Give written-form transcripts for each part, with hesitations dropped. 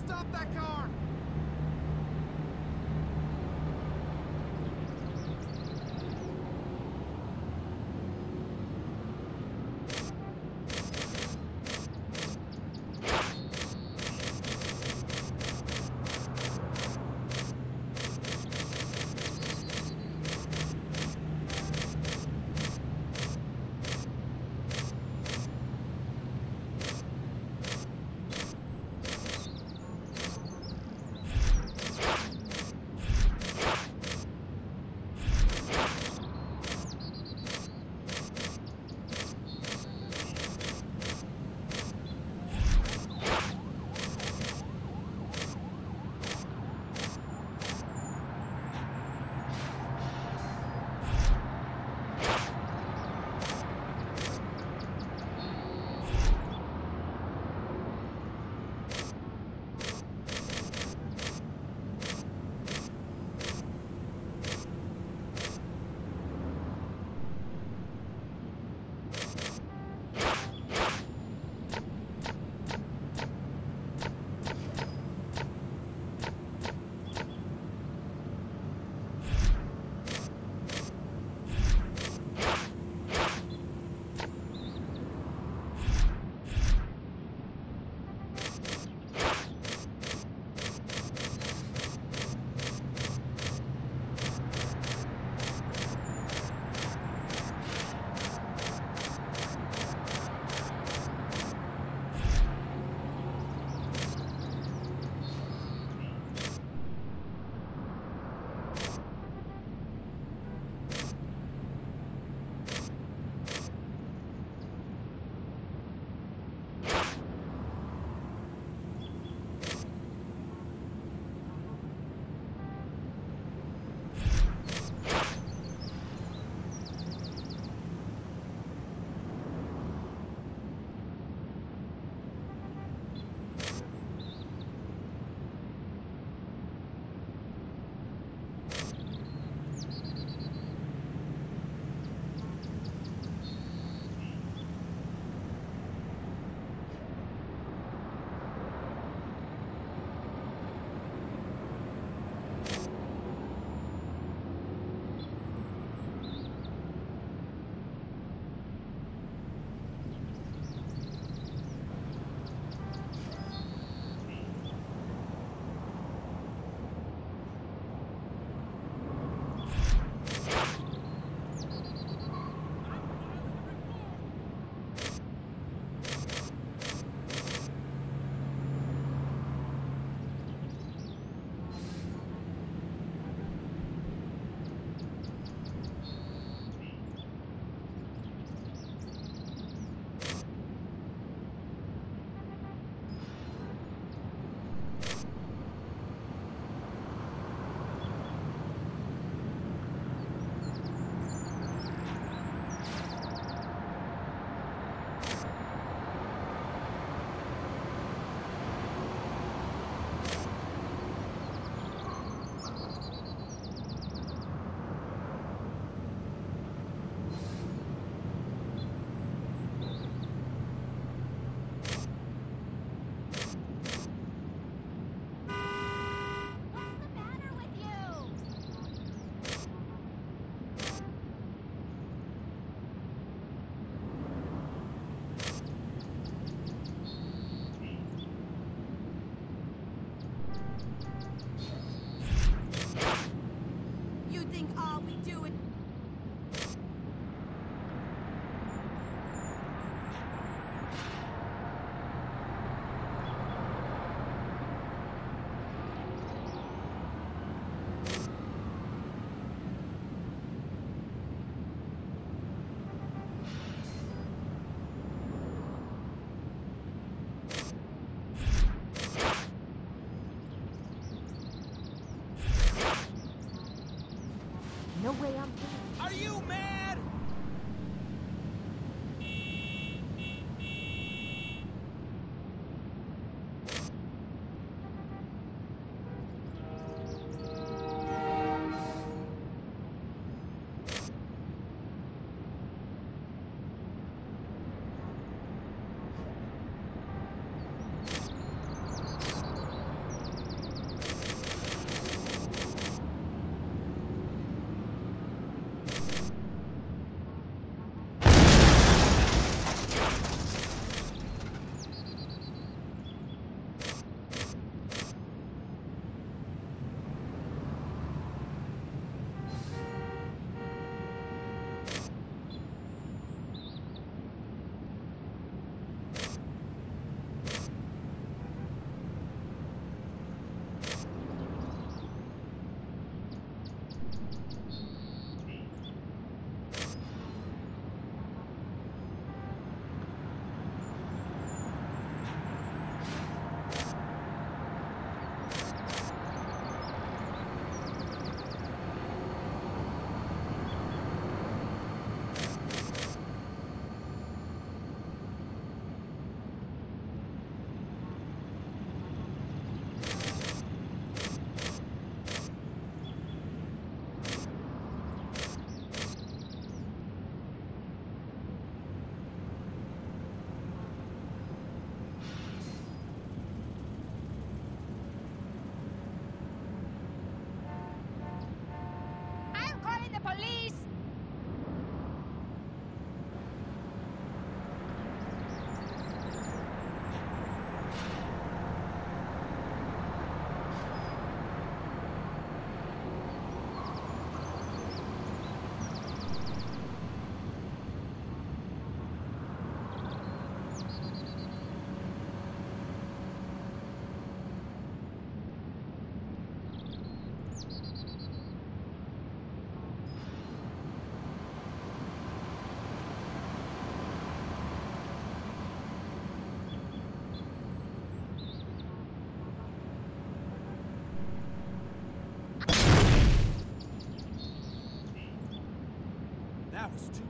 Stop that car! No way I'm... Are you mad? That was too.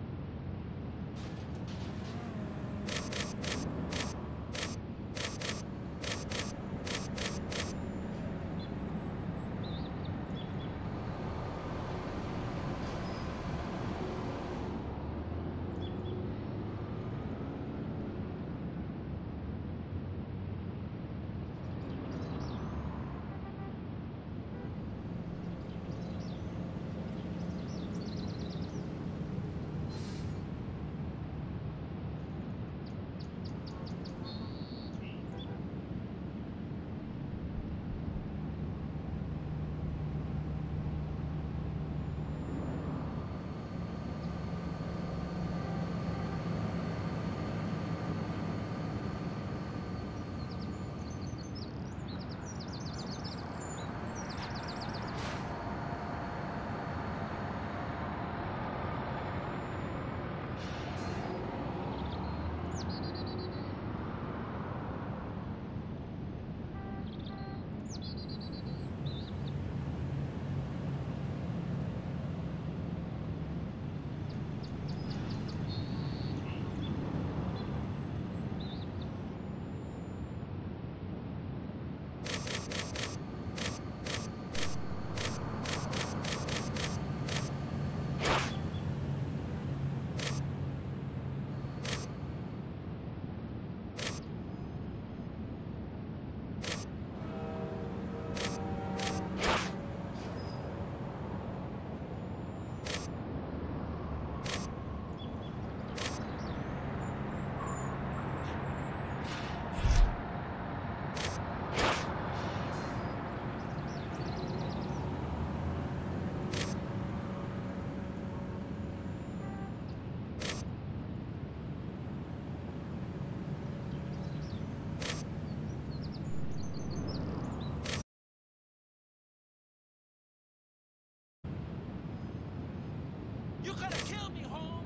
You could have killed me, Holmes!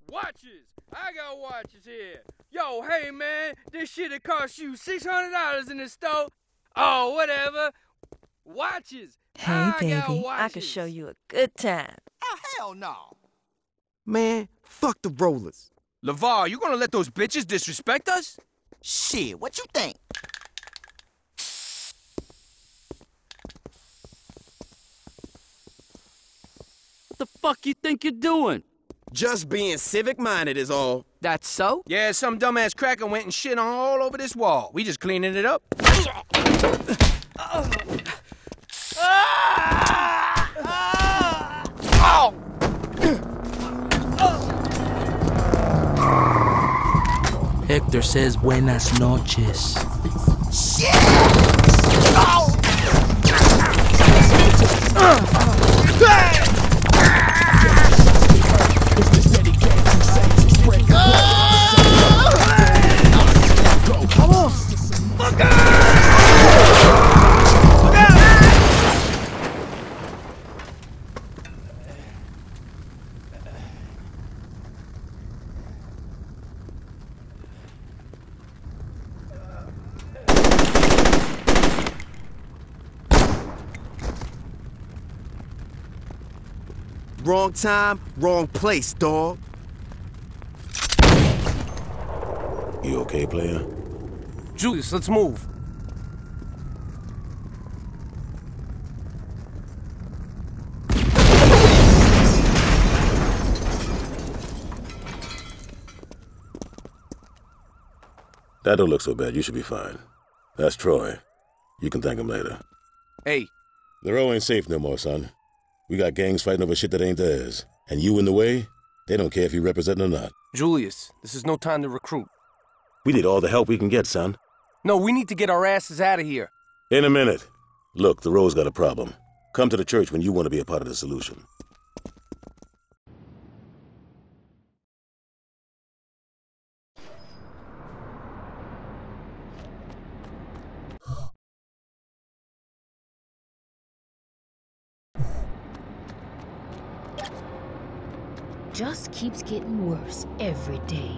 Watches! I got watches here. Yo, hey man, this shit'll cost you $600 in the store. Oh, whatever. Watches. Hey, baby, I watches. can show you a good time. Oh, hell no. Man, fuck the rollers. LeVar, you gonna let those bitches disrespect us? Shit, what you think? What the fuck you think you're doing? Just being civic-minded is all. That's so? Yeah, some dumbass cracker went and shit all over this wall. We just cleaning it up. Hector says buenas noches. Shit! Oh! Wrong time, wrong place, dawg. You okay, player? Julius, let's move. That don't look so bad. You should be fine. That's Troy. You can thank him later. Hey. The row ain't safe no more, son. We got gangs fighting over shit that ain't theirs. And you in the way, they don't care if you represent or not. Julius, this is no time to recruit. We need all the help we can get, son. No, we need to get our asses out of here. In a minute. Look, the row's got a problem. Come to the church when you want to be a part of the solution. Just keeps getting worse every day.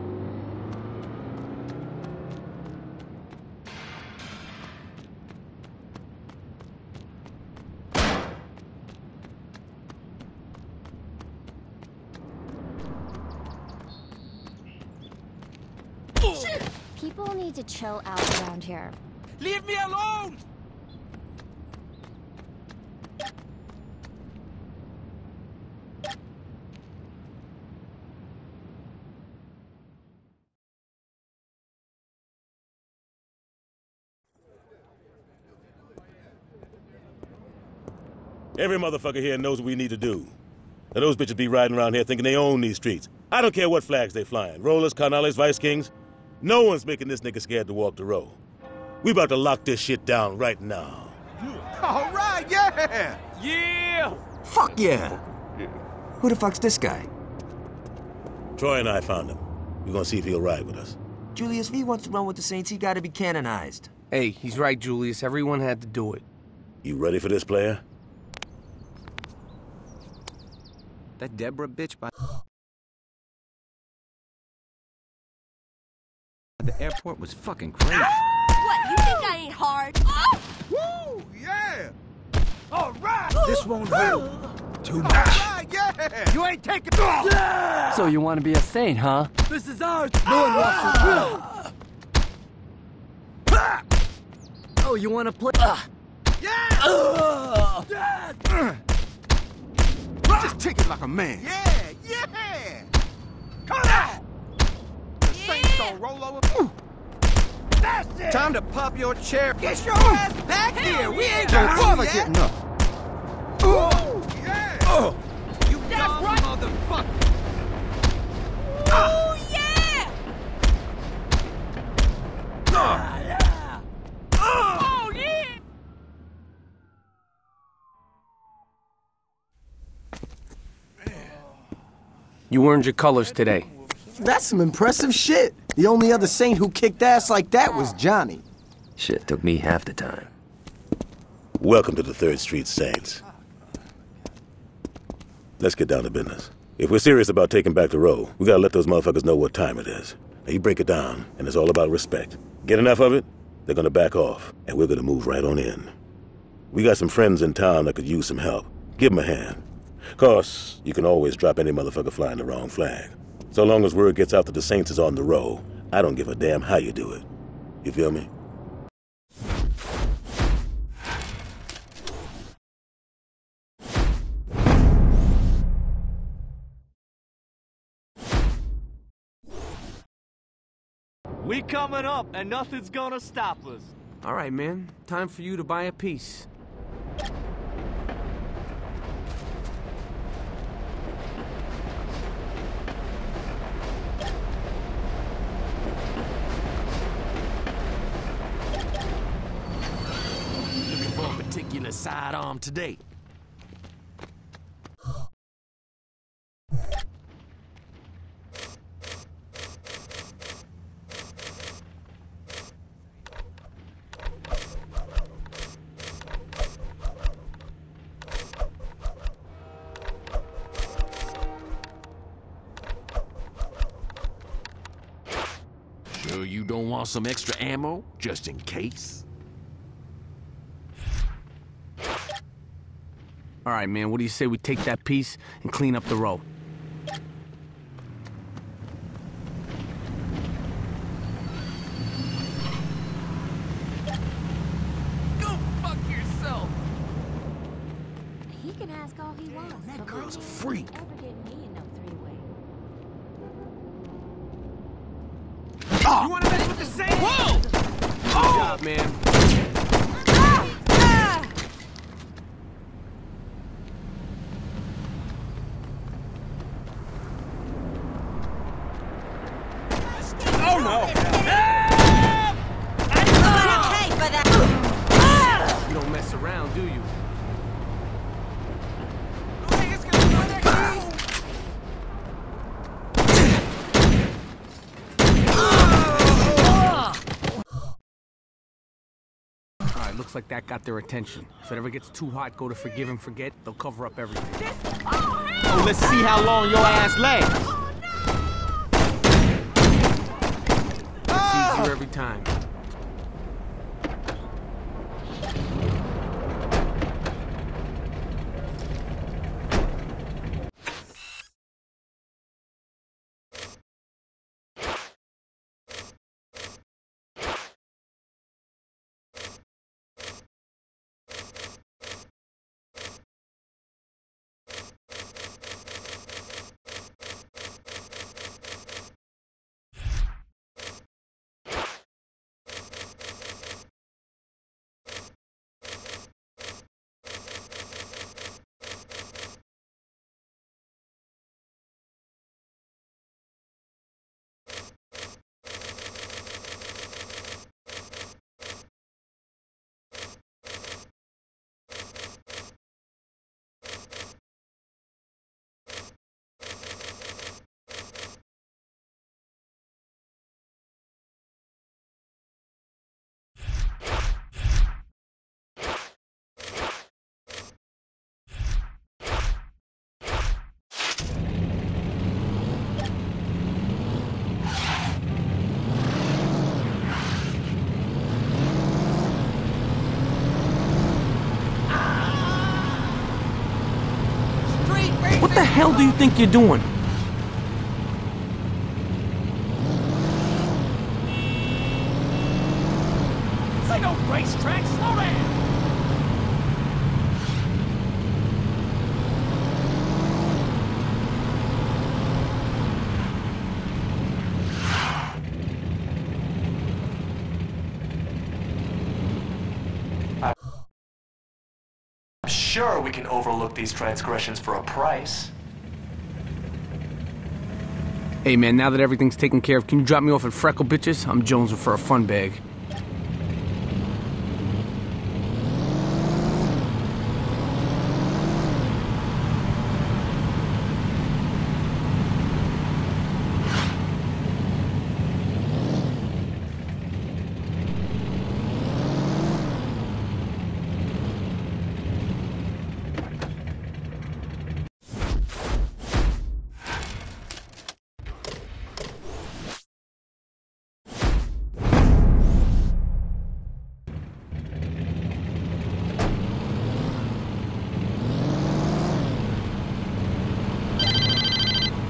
People need to chill out around here. Leave me alone! Every motherfucker here knows what we need to do. Now those bitches be riding around here thinking they own these streets. I don't care what flags they flying. Rollers, Carnales, Vice Kings. No one's making this nigga scared to walk the row. We about to lock this shit down right now. All right, yeah! Yeah! Fuck yeah! Who the fuck's this guy? Troy and I found him. We're gonna see if he'll ride with us. Julius, if he wants to run with the Saints, he gotta be canonized. Hey, he's right, Julius. Everyone had to do it. You ready for this, player? That Deborah bitch by the airport was fucking crazy. What, you think I ain't hard? Woo, yeah! All right! This won't hurt. Too much. All right, yeah! You ain't taking... So you want to be a saint, huh? This is ours! No one wants it. Oh, you want to play? Just take it like a man. Yeah, yeah! Come on! The Saints don't roll over. That's it! Time to pop your chair. Get your ass back here! We ain't Don't gonna bother yet. getting up. Ooh, yeah! Oh! You dumb motherfucker! Oh, yeah! Oh, yeah! You earned your colors today. That's some impressive shit. The only other Saint who kicked ass like that was Johnny. Shit took me half the time. Welcome to the 3rd Street Saints. Let's get down to business. If we're serious about taking back the row, we gotta let those motherfuckers know what time it is. Now you break it down, and it's all about respect. Get enough of it, they're gonna back off, and we're gonna move right on in. We got some friends in town that could use some help. Give them a hand. Course, you can always drop any motherfucker flying the wrong flag. So long as word gets out that the Saints is on the row, I don't give a damn how you do it. You feel me? We coming up, and nothing's gonna stop us. All right, man. Time for you to buy a piece. Looking for a particular sidearm today. Sure you don't want some extra ammo, just in case? All right, man. What do you say we take that piece and clean up the row? Go fuck yourself! He can ask all he wants. That but girl's a my name freak. ain't ever getting me in no three-way. You want to mess with the Saints? Whoa! Good job, man. Oh no! You don't mess around, do you? Alright, looks like that got their attention. If it ever gets too hot, go to forgive and forget. They'll cover up everything. Oh, let's see how long your ass lasts. It's easier every time. What the hell do you think you're doing? It's like a racetrack, slow down! Sure, we can overlook these transgressions for a price. Hey man, now that everything's taken care of, can you drop me off at Freckle Bitches? I'm jonesing for a fun bag.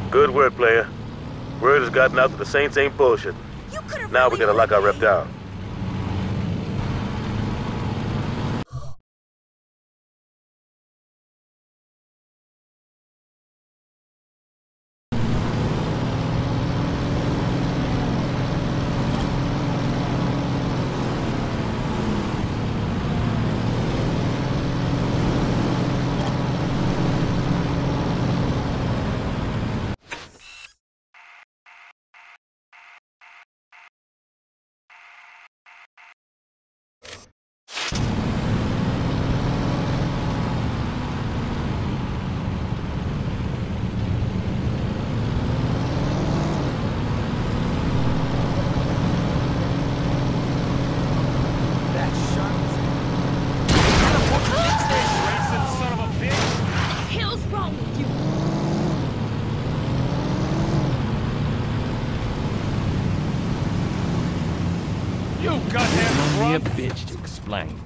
Good work, player. Word has gotten out that the Saints ain't bullshit. Now we gotta lock our rep down. Be a bitch to explain.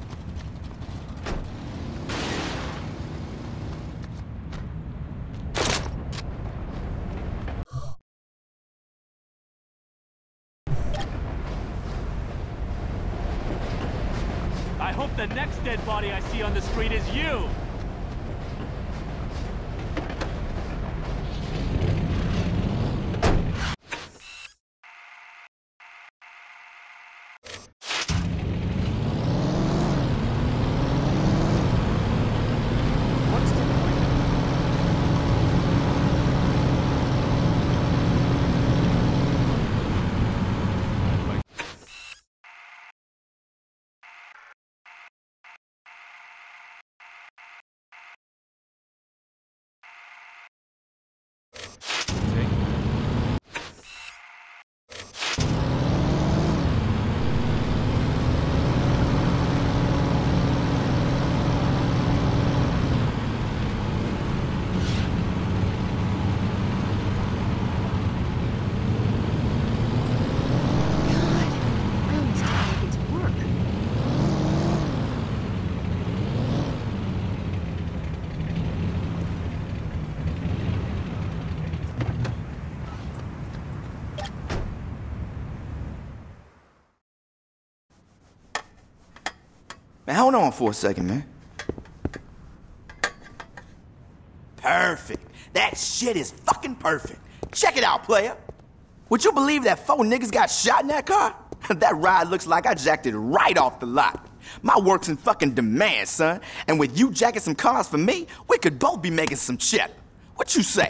I hope the next dead body I see on the street is you! Man, hold on for a second, man. Perfect. That shit is fucking perfect. Check it out, player. Would you believe that 4 niggas got shot in that car? That ride looks like I jacked it right off the lot. My work's in fucking demand, son. And with you jacking some cars for me, we could both be making some cheddar. What you say?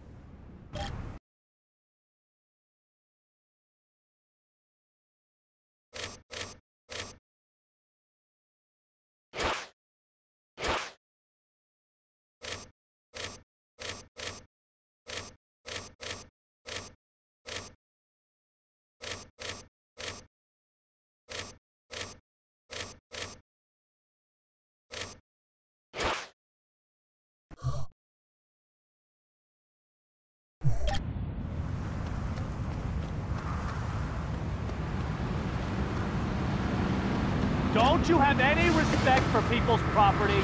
Don't you have any respect for people's property?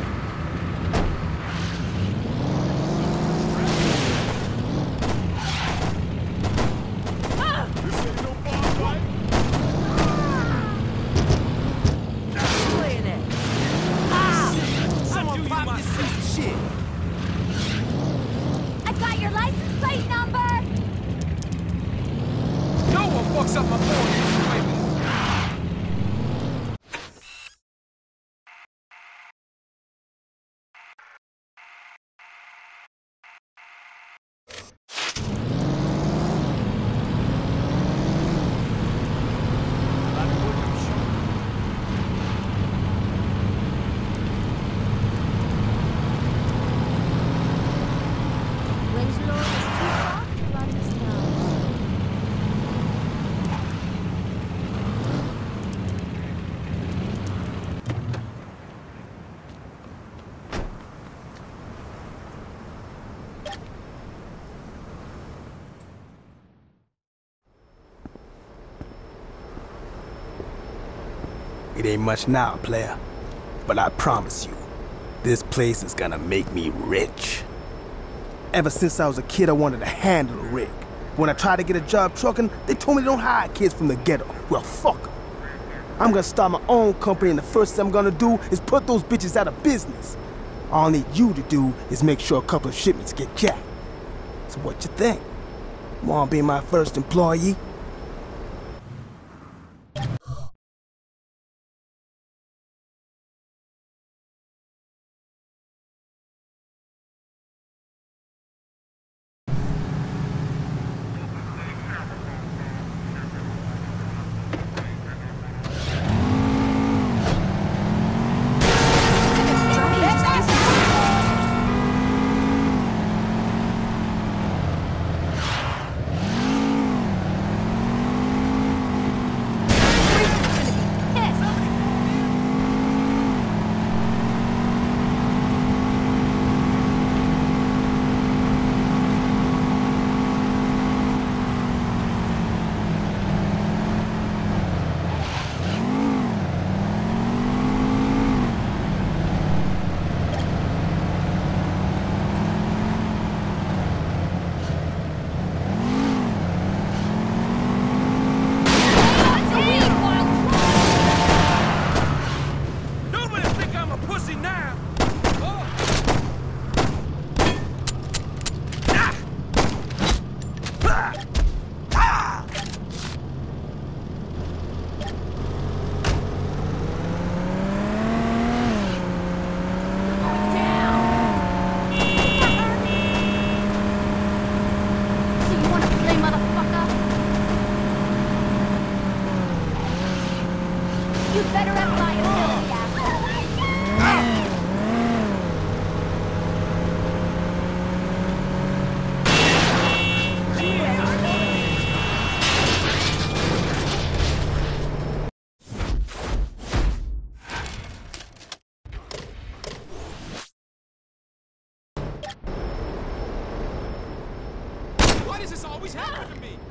Someone pop this piece of shit. I got your license plate number! No one fucks up my phone. It ain't much now, player. But I promise you, this place is gonna make me rich. Ever since I was a kid, I wanted to handle a rig. When I tried to get a job trucking, they told me they don't hire kids from the ghetto. Well, fuck 'em. I'm gonna start my own company, and the first thing I'm gonna do is put those bitches out of business. All I need you to do is make sure a couple of shipments get jacked. So what you think? Wanna be my first employee? Why does this always happen to me?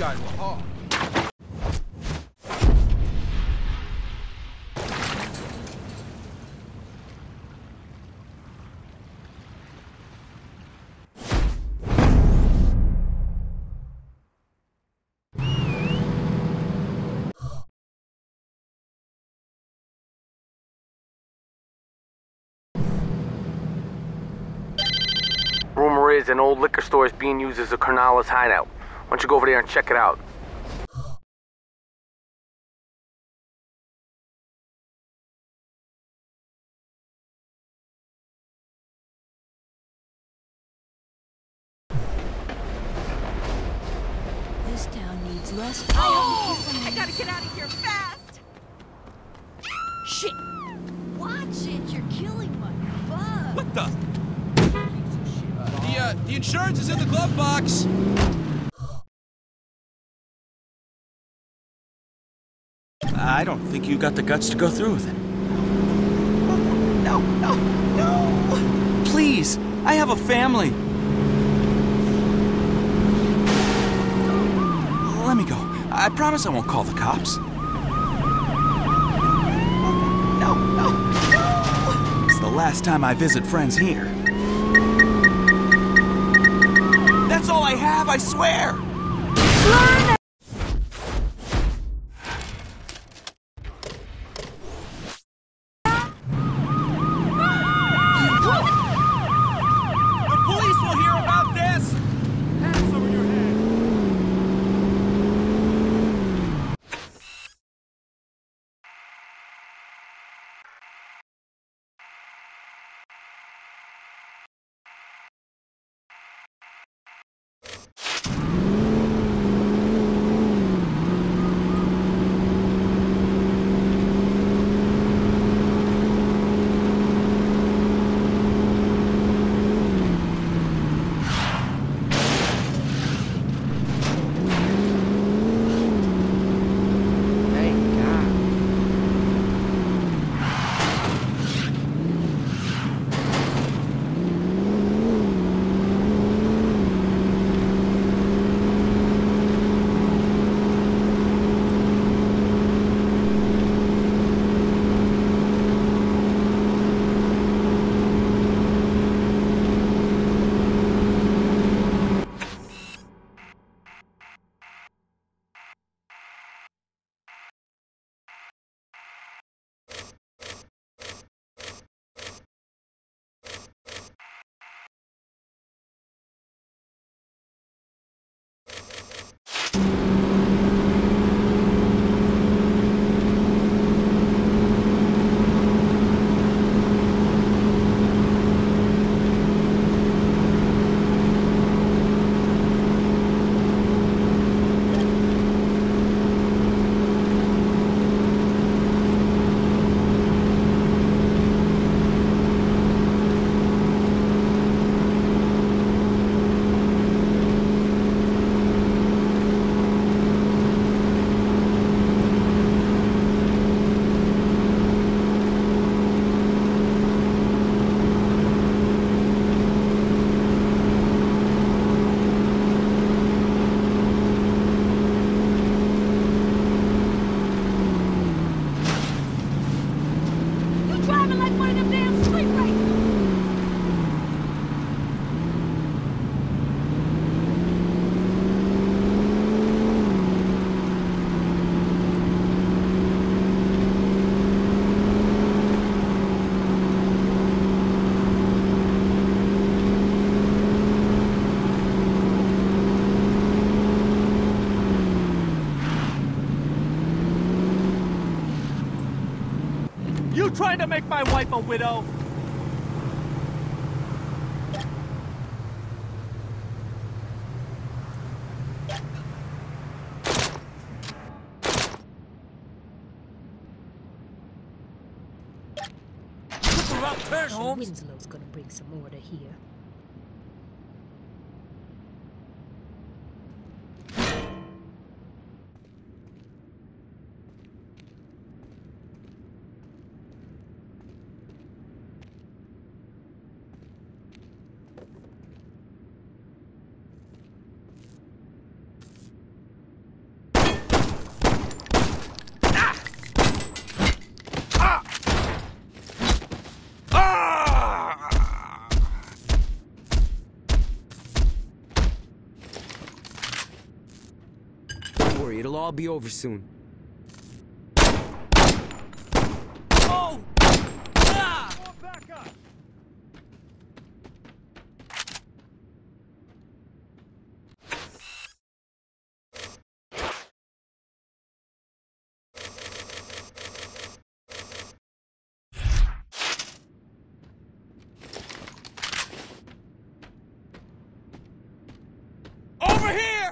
guys were hard. Rumor is an old liquor store is being used as a Cornales hideout. Why don't you go over there and check it out? This town needs less. Oh! I gotta get out of here fast! Shit! Watch it! You're killing my bug. What the? The insurance is in the glove box. I don't think you got the guts to go through with it. No, no, no! Please, I have a family. Let me go. I promise I won't call the cops. No, no, no! It's the last time I visit friends here. That's all I have, I swear! Learn it! The police will hear about this! Hands over your head! You trying to make my wife a widow? Winslow's gonna bring some order here. I'll be over soon. Oh! Ah! Back up! Over here!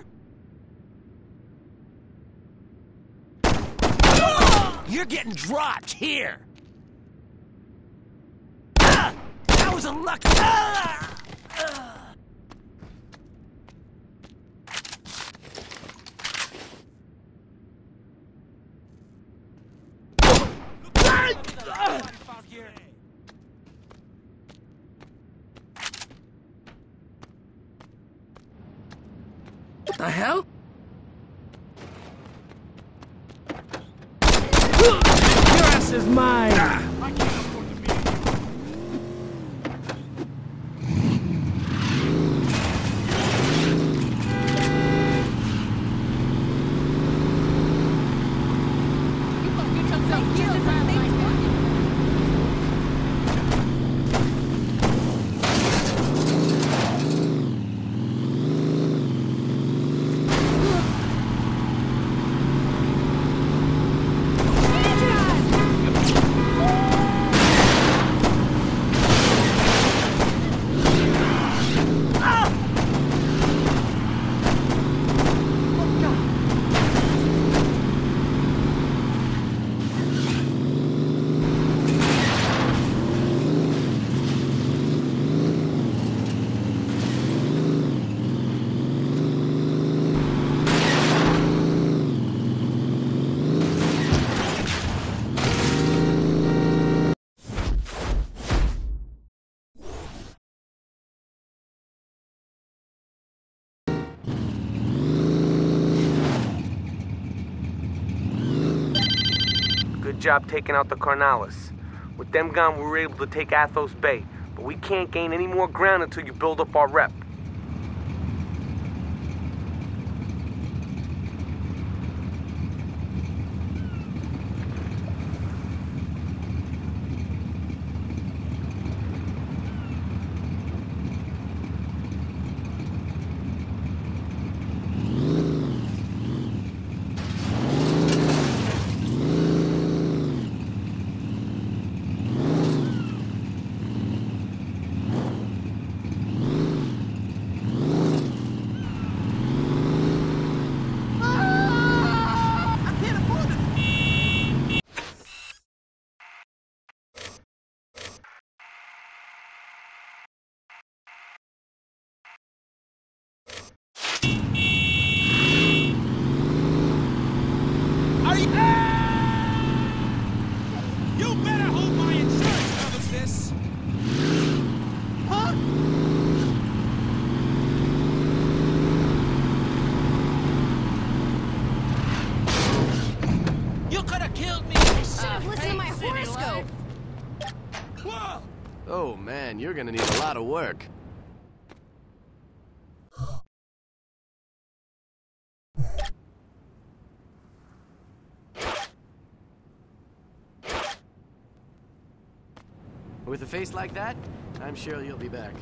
You're getting dropped here! Ah! That was a lucky... Ah! Ah! What the hell? Your ass is mine! I can't afford to be. Good job taking out the Carnalis. With them gone, we were able to take Athos Bay, but we can't gain any more ground until you build up our rep. You better hold my insurance covers this. Huh? You could have killed me. I should have listened to my horoscope. Whoa! Oh man, you're gonna need a lot of work. With a face like that, I'm sure you'll be back.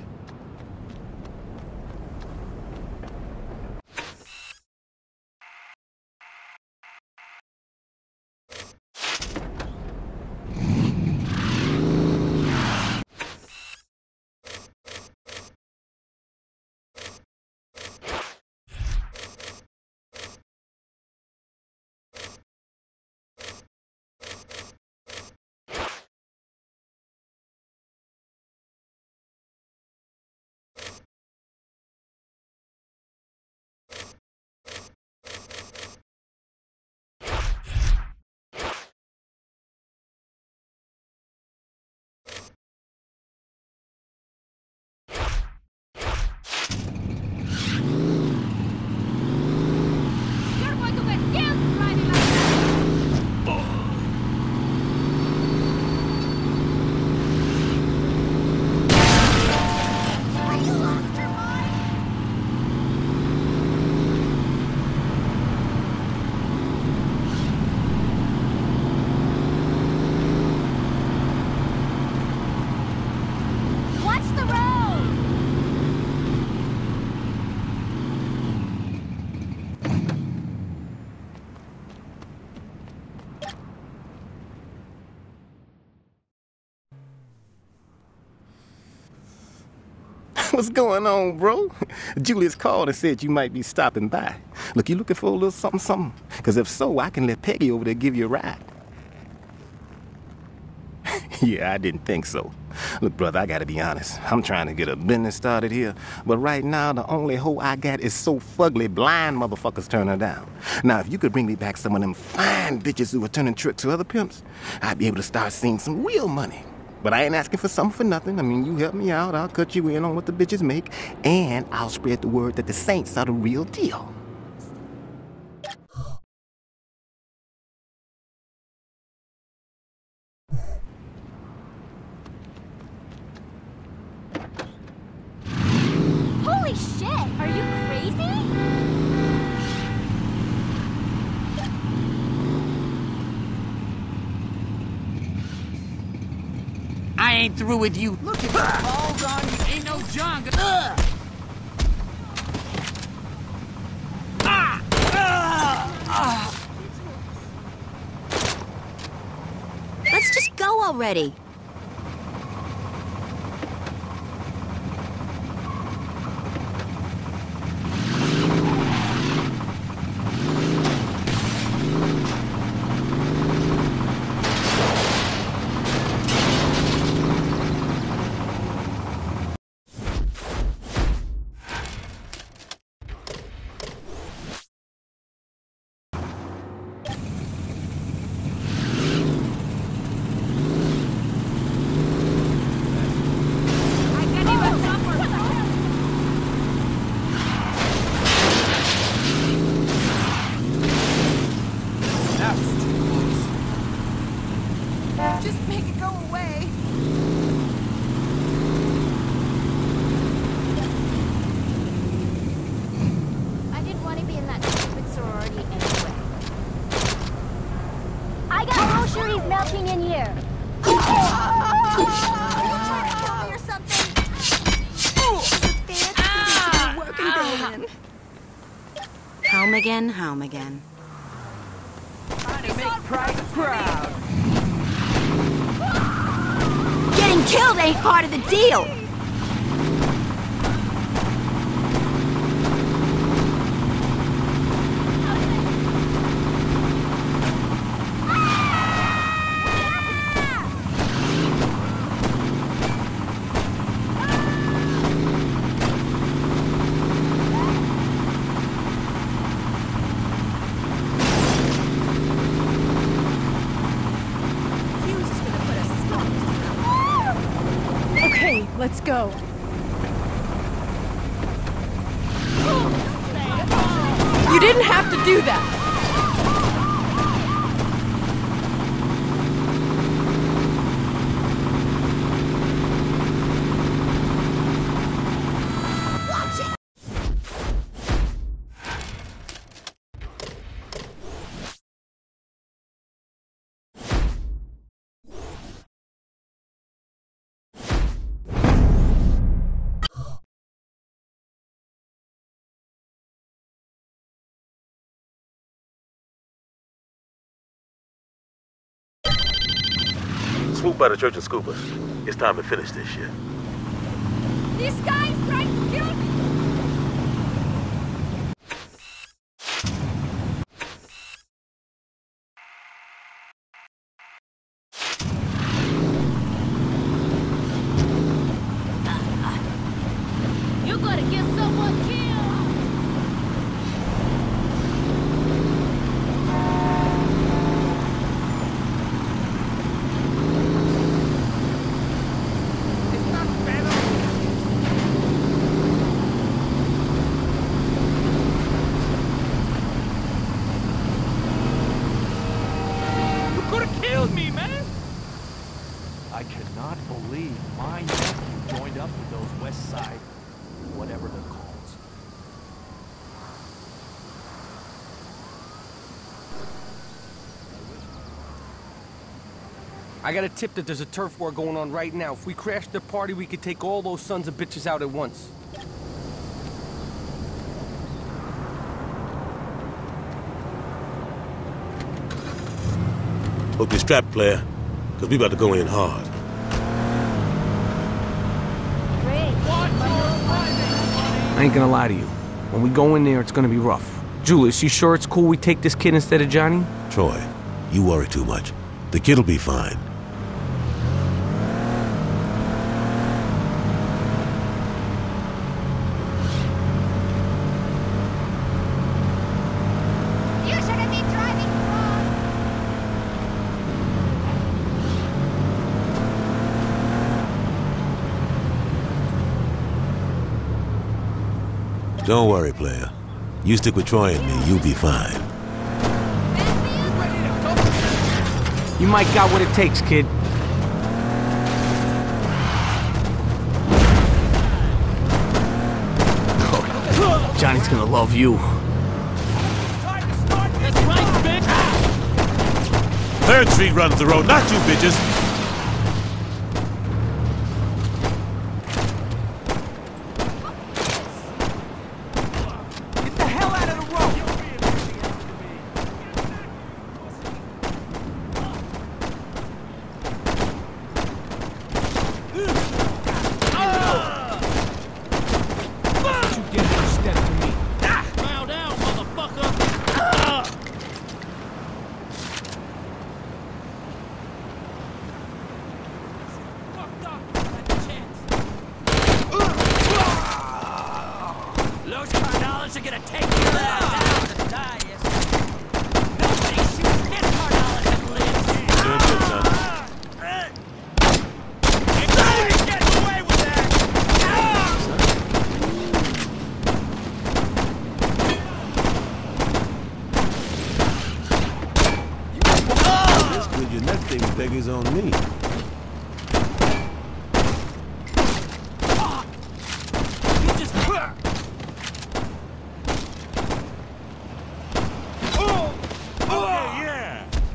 What's going on, bro? Julius called and said you might be stopping by. Look, you looking for a little something? Because if so, I can let Peggy over there give you a ride. Yeah, I didn't think so. Look, brother, I gotta be honest. I'm trying to get a business started here, but right now the only hoe I got is so fugly blind motherfuckers turn her down. Now, if you could bring me back some of them fine bitches who are turning tricks to other pimps, I'd be able to start seeing some real money. But I ain't asking for something for nothing. I mean, you help me out, I'll cut you in on what the bitches make, and I'll spread the word that the Saints are the real deal. Holy shit! Are you crazy? I ain't through with you. Look at the balls on you. Ain't no John. Let's just go already. Just make it go away. I didn't want to be in that stupid sorority anyway. I got groceries melting in here. Are you trying to kill me or something? It's a fancy working day in. Home again, home again. Trying to make Price proud. Getting killed ain't part of the deal! Okay, let's go. You didn't have to do that. Swoop by the church and scoop us. It's time to finish this shit. This guy's trying to kill me. You're gonna get someone killed! Me, man! I cannot believe my nephew joined up with those West Side, whatever they're called. I got a tip that there's a turf war going on right now. If we crash the party, we could take all those sons of bitches out at once. Hope you're strapped, player, because we about to go in hard. Great. I ain't gonna lie to you. When we go in there, it's gonna be rough. Julius, you sure it's cool we take this kid instead of Johnny? Troy, you worry too much. The kid'll be fine. You shouldn't be driving wrong. Don't worry, player. You stick with Troy and me, you'll be fine. You might got what it takes, kid. Oh, Johnny's gonna love you. That's right, bitch! 3rd Street runs the road, not you bitches! Get the hell out of the road! You get to step to me. Bow down, motherfucker! Los Carnales are gonna take your ass out to die, yes. Nobody shoots his Carnales and lives. Doing good, son. Nobody gets away with that! This good, your next thing, Peggy's on me. You just... Okay, yeah!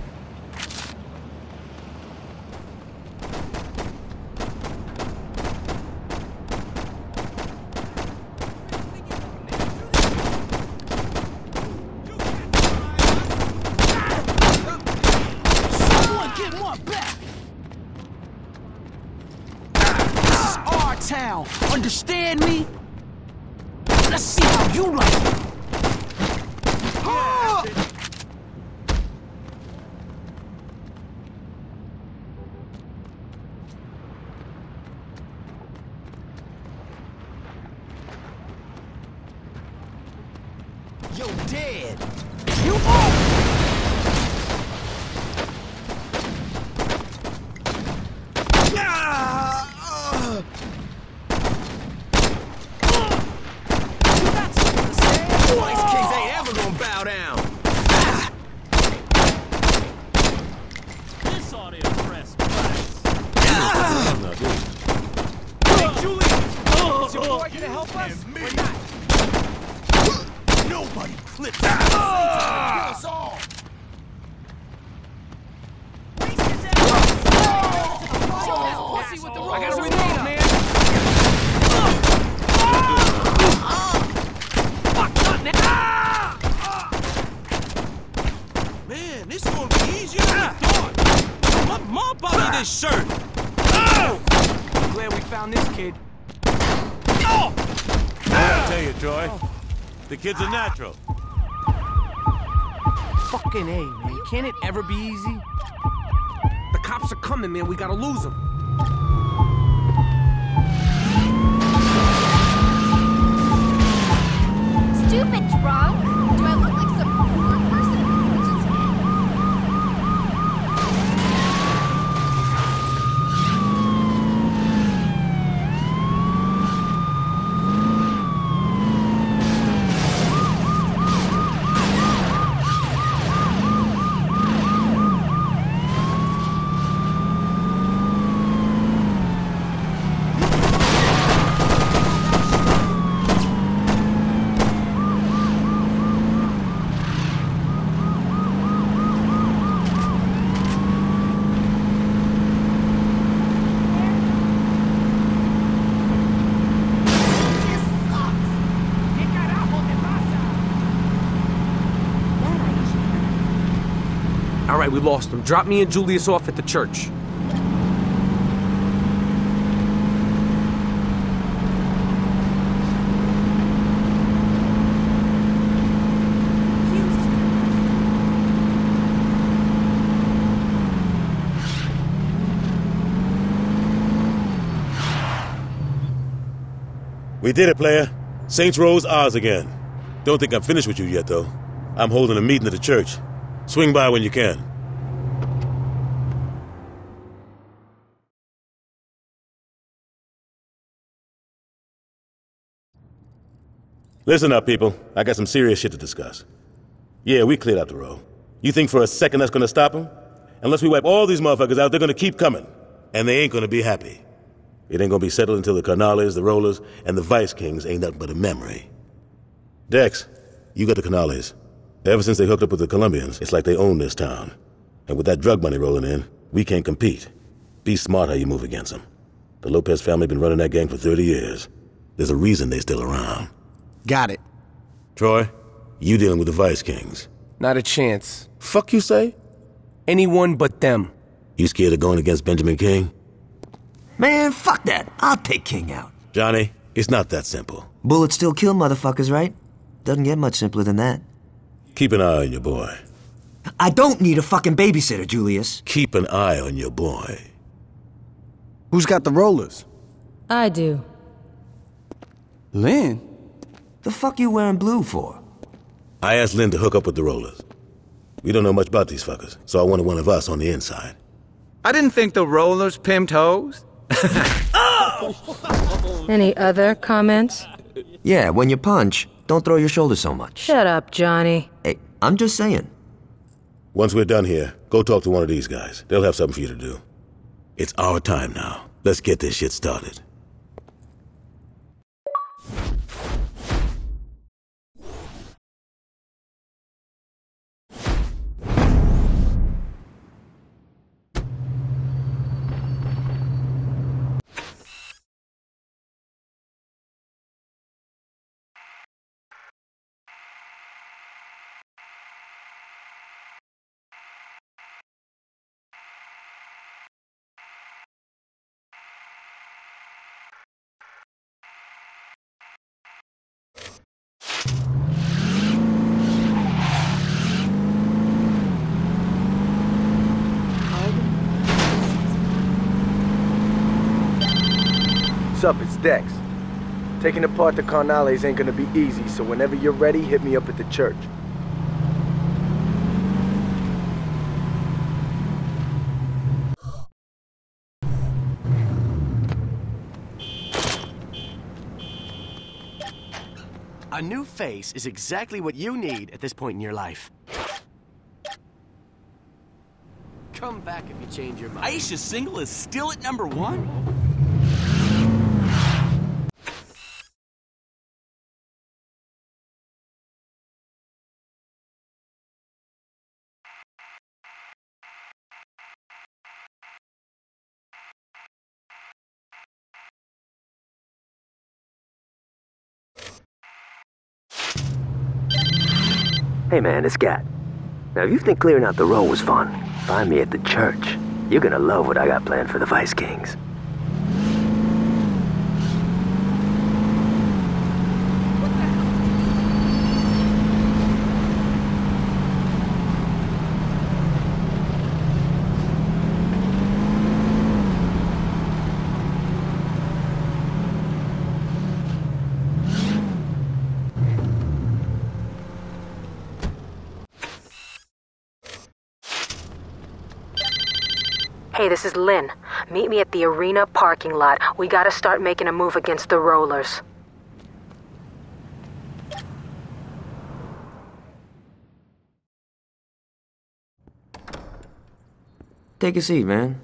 Someone get one back! This is our town, understand me? Let's see how you like it. Yo, dead! You off! Vice Kings ain't ever gonna bow down. This ought to impress Bryce. Hey, Julius! Is your boy gonna help us or not? Nobody clips us. Kill us all. I got a grenade, man. Man, this is gonna be easier than I thought. My mom bought me this shirt. I'm glad we found this kid. I'll tell you, Troy. The kid's a natural. Fucking A, man. Can't it ever be easy? The cops are coming, man. We gotta lose them. Stupid drunk. Do I look like some poor person who just... All right, we lost him. Drop me and Julius off at the church. We did it, player. Saints Row's ours again. Don't think I'm finished with you yet, though. I'm holding a meeting at the church. Swing by when you can. Listen up, people. I got some serious shit to discuss. Yeah, we cleared out the row. You think for a second that's gonna stop them? Unless we wipe all these motherfuckers out, they're gonna keep coming. And they ain't gonna be happy. It ain't gonna be settled until the Carnales, the Rollers, and the Vice Kings ain't nothing but a memory. Dex, you got the Carnales. Ever since they hooked up with the Colombians, it's like they own this town. And with that drug money rolling in, we can't compete. Be smart how you move against them. The Lopez family been running that gang for 30 years. There's a reason they're still around. Got it. Troy, you dealing with the Vice Kings. Not a chance. Fuck you say? Anyone but them. You scared of going against Benjamin King? Man, fuck that. I'll take King out. Johnny, it's not that simple. Bullets still kill motherfuckers, right? Doesn't get much simpler than that. Keep an eye on your boy. I don't need a fucking babysitter, Julius. Keep an eye on your boy. Who's got the rollers? I do. Lynn? The fuck you wearing blue for? I asked Lynn to hook up with the Rollers. We don't know much about these fuckers, so I wanted one of us on the inside. I didn't think the Rollers pimped hoes. Any other comments? Yeah, when you punch, don't throw your shoulders so much. Shut up, Johnny. Hey, I'm just saying. Once we're done here, go talk to one of these guys. They'll have something for you to do. It's our time now. Let's get this shit started. What's up, it's Dex. Taking apart the Carnales ain't gonna be easy, so whenever you're ready, hit me up at the church. A new face is exactly what you need at this point in your life. Come back if you change your mind. Aisha's single is still at #1? Hey man, it's Gat. Now if you think clearing out the row was fun, find me at the church. You're gonna love what I got planned for the Vice Kings. Hey, this is Lynn. Meet me at the arena parking lot. We gotta start making a move against the Rollers. Take a seat, man.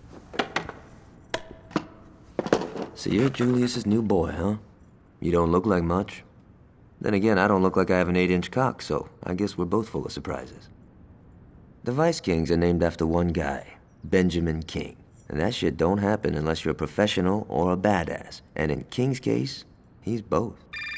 So you're Julius's new boy, huh? You don't look like much. Then again, I don't look like I have an 8-inch cock, so I guess we're both full of surprises. The Vice Kings are named after one guy, Benjamin King. And that shit don't happen unless you're a professional or a badass. And in King's case, he's both.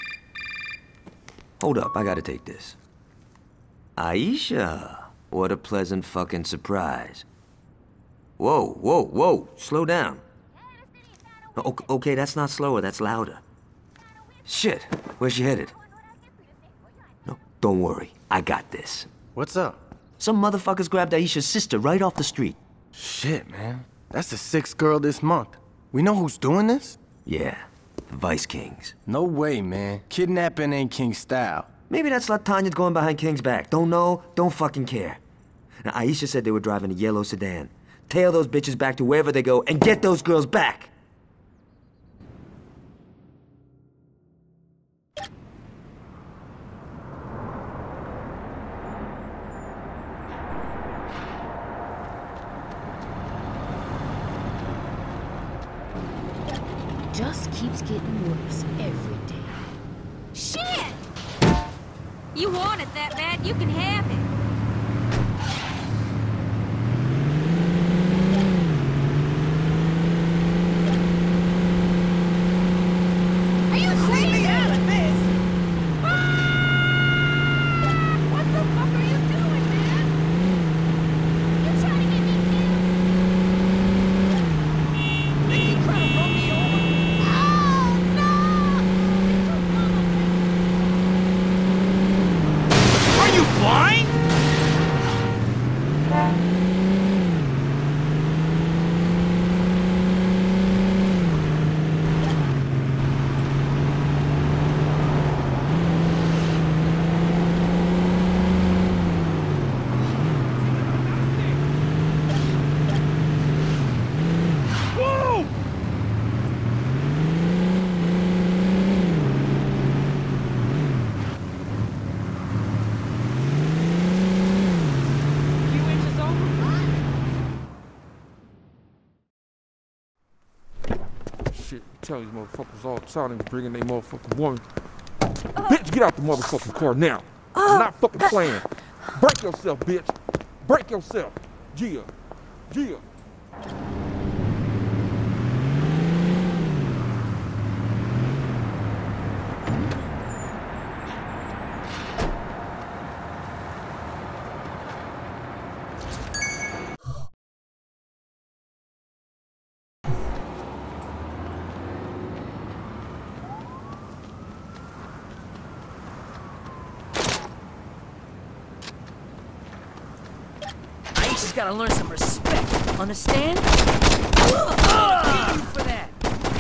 Hold up, I gotta take this. Aisha, what a pleasant fucking surprise. Whoa, whoa, whoa, slow down. Okay, that's not slower, that's louder. Shit, where's she headed? No, don't worry, I got this. What's up? Some motherfuckers grabbed Aisha's sister right off the street. Shit, man. That's the 6th girl this month. We know who's doing this? Yeah, Vice Kings. No way, man. Kidnapping ain't King style. Maybe that's Latanya going behind King's back. Don't know, don't fucking care. Now, Aisha said they were driving a yellow sedan. Tail those bitches back to wherever they go and get those girls back. Just keeps getting worse every day. Shit! You want it that bad, you can have it. Are you crazy? What the fuck are you doing, man? You trying to get me killed? Think you trying to run me over? Are you blind? Whoa! Shit, tell these motherfuckers all the time they bringing their motherfucking woman. Bitch, get out the motherfucking car now. I'm not fucking playing. Break yourself, bitch. Break yourself. Gia. Gia. Aisha's gotta learn some respect. Understand? For that.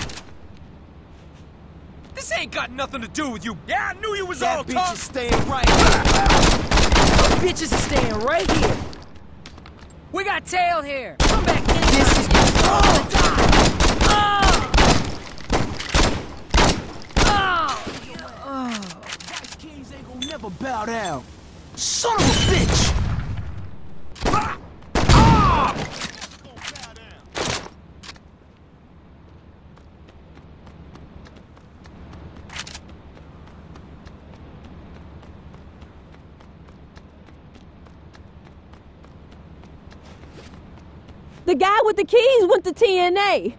This ain't got nothing to do with you. Yeah, I knew you was That all bitch talk. is staying right here. Bitches are staying right here. We got tail here. Come back in. This is all the time. Vice Kings ain't gonna never bow down. Son of a bitch! The guy with the keys went to TNA.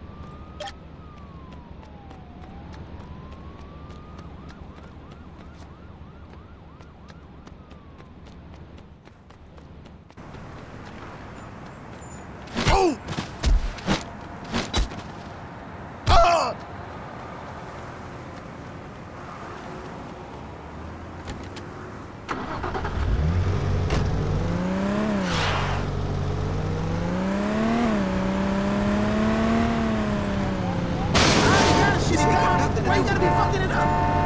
Why you gotta be fucking it up?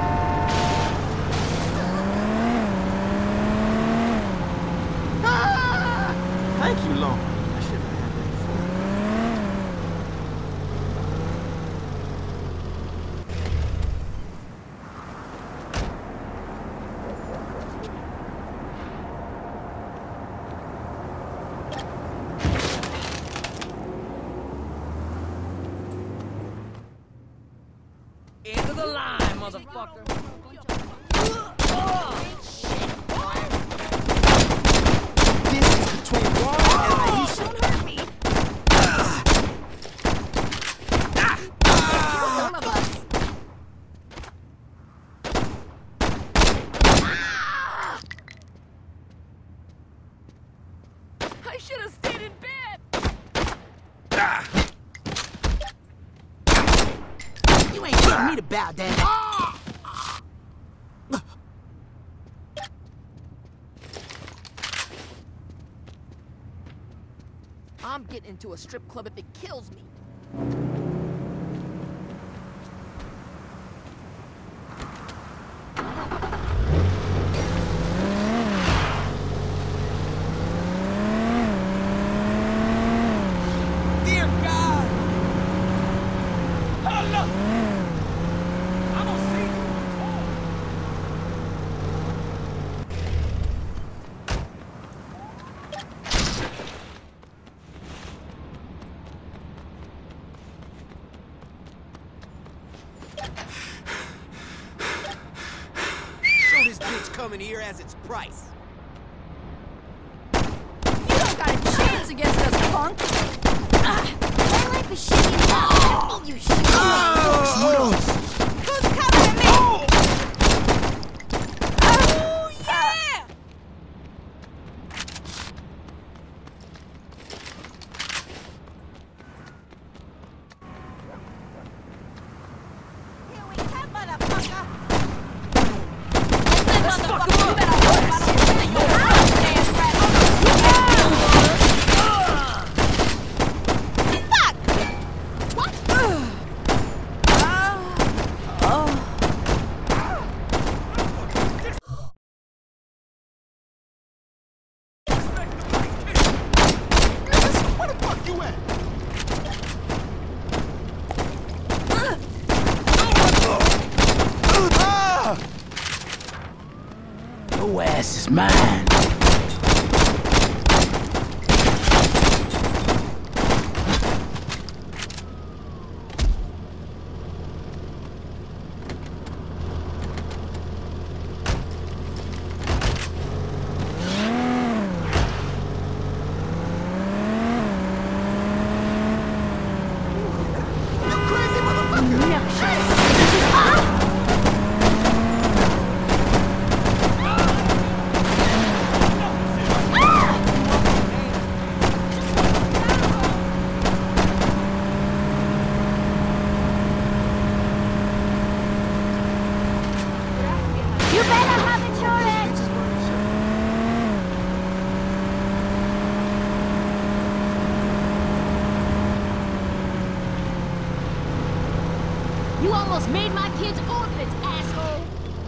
Ah! Thank you, Lord. I should have had that before. End of the line, motherfucker. This is between Juan and Aisha. Don't hurt me. One of us. I should have stayed in bed. You ain't getting me to bow down. I'm getting into a strip club if it kills me. coming here has its price. You don't got a chance against us, punk! My life is shitty enough. I don't need you shit. Who's covering me? Oh, yeah! Here we come, motherfucker. Let's fuck him up! Your ass is mine. You better have insurance. You almost made my kids orphans, asshole!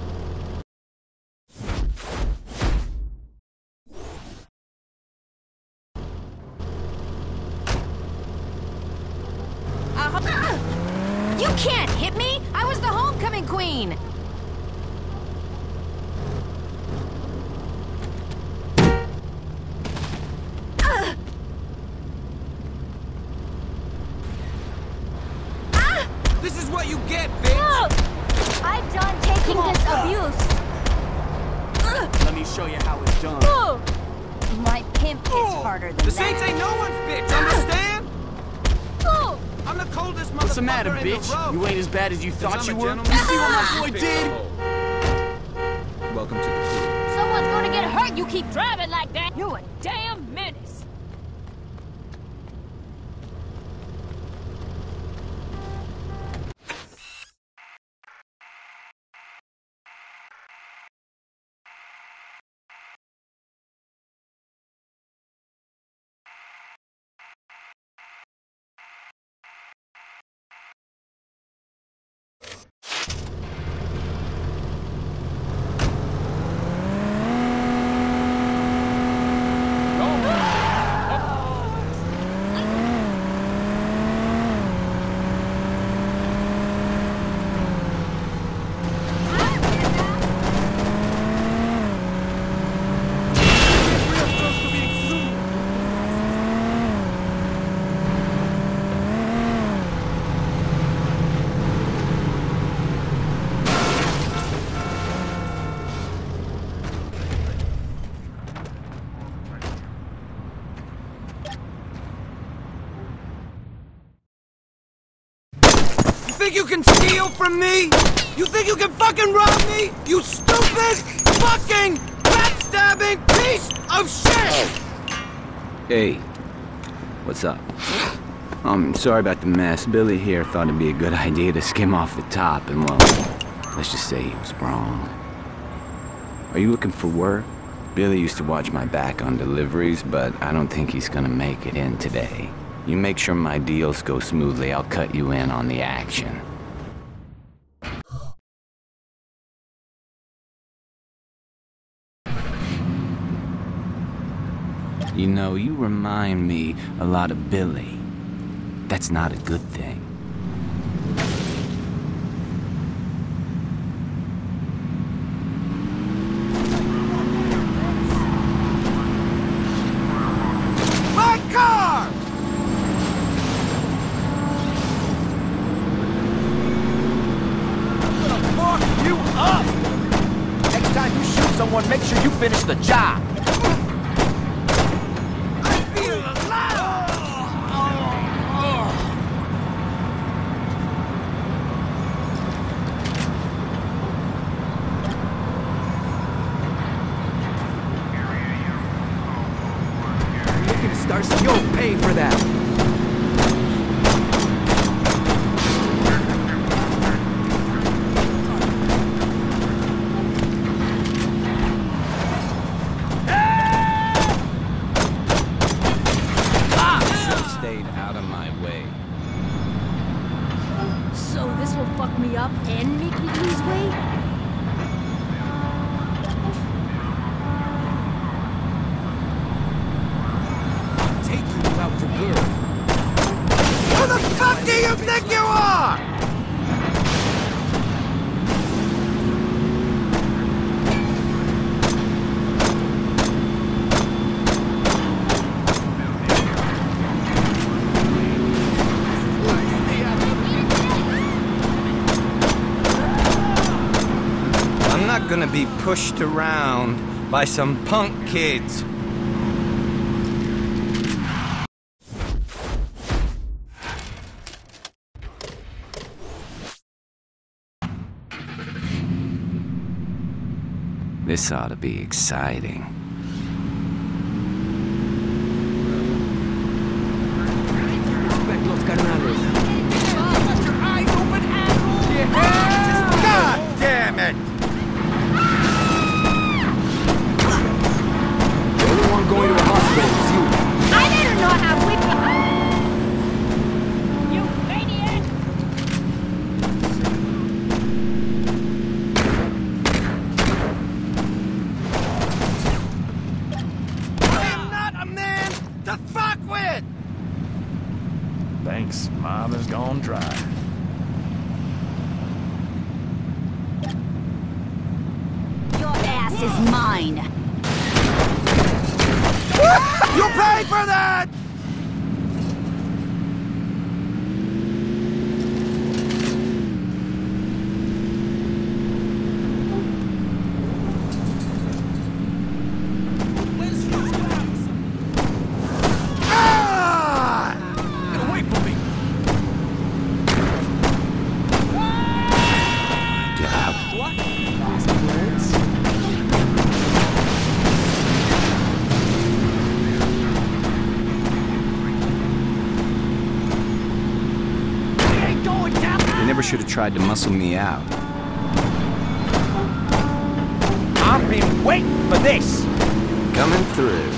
You can't hit me! I was the homecoming queen! This is what you get, bitch! No! I'm done taking this abuse. Let me show you how it's done. My pimp is harder than The that. Saints ain't no one's bitch, understand? I'm the coldest motherfucker What's the matter, in the bitch? row. You ain't as bad as you thought you I'm a were? gentleman. You see what my boy did? Welcome to the pool. Someone's gonna get hurt, you keep driving like that! You a damn menace! You think you can steal from me? You think you can fucking rob me? You stupid, fucking, backstabbing piece of shit! Hey, what's up? Sorry about the mess. Billy here thought it'd be a good idea to skim off the top, and well, let's just say he was wrong. Are you looking for work? Billy used to watch my back on deliveries, but I don't think he's gonna make it in today. You make sure my deals go smoothly, I'll cut you in on the action. You know, you remind me a lot of Billy. That's not a good thing. My car! I'm gonna fuck you up! Next time you shoot someone make sure you finish the job. You'll pay for that. Stayed out of my way. So this will fuck me up and make me lose weight? Who the fuck do you think you are? I'm not gonna be pushed around by some punk kids. This ought to be exciting. Respect los carnales. Got your eyes open, asshole! Yeah. God damn it! The only one going to a hospital is you. I better not have with you. You maniac! To fuck with! Thanks, mom has gone dry. Your ass is mine. You pay for that! Never should have tried to muscle me out. I've been waiting for this. Coming through.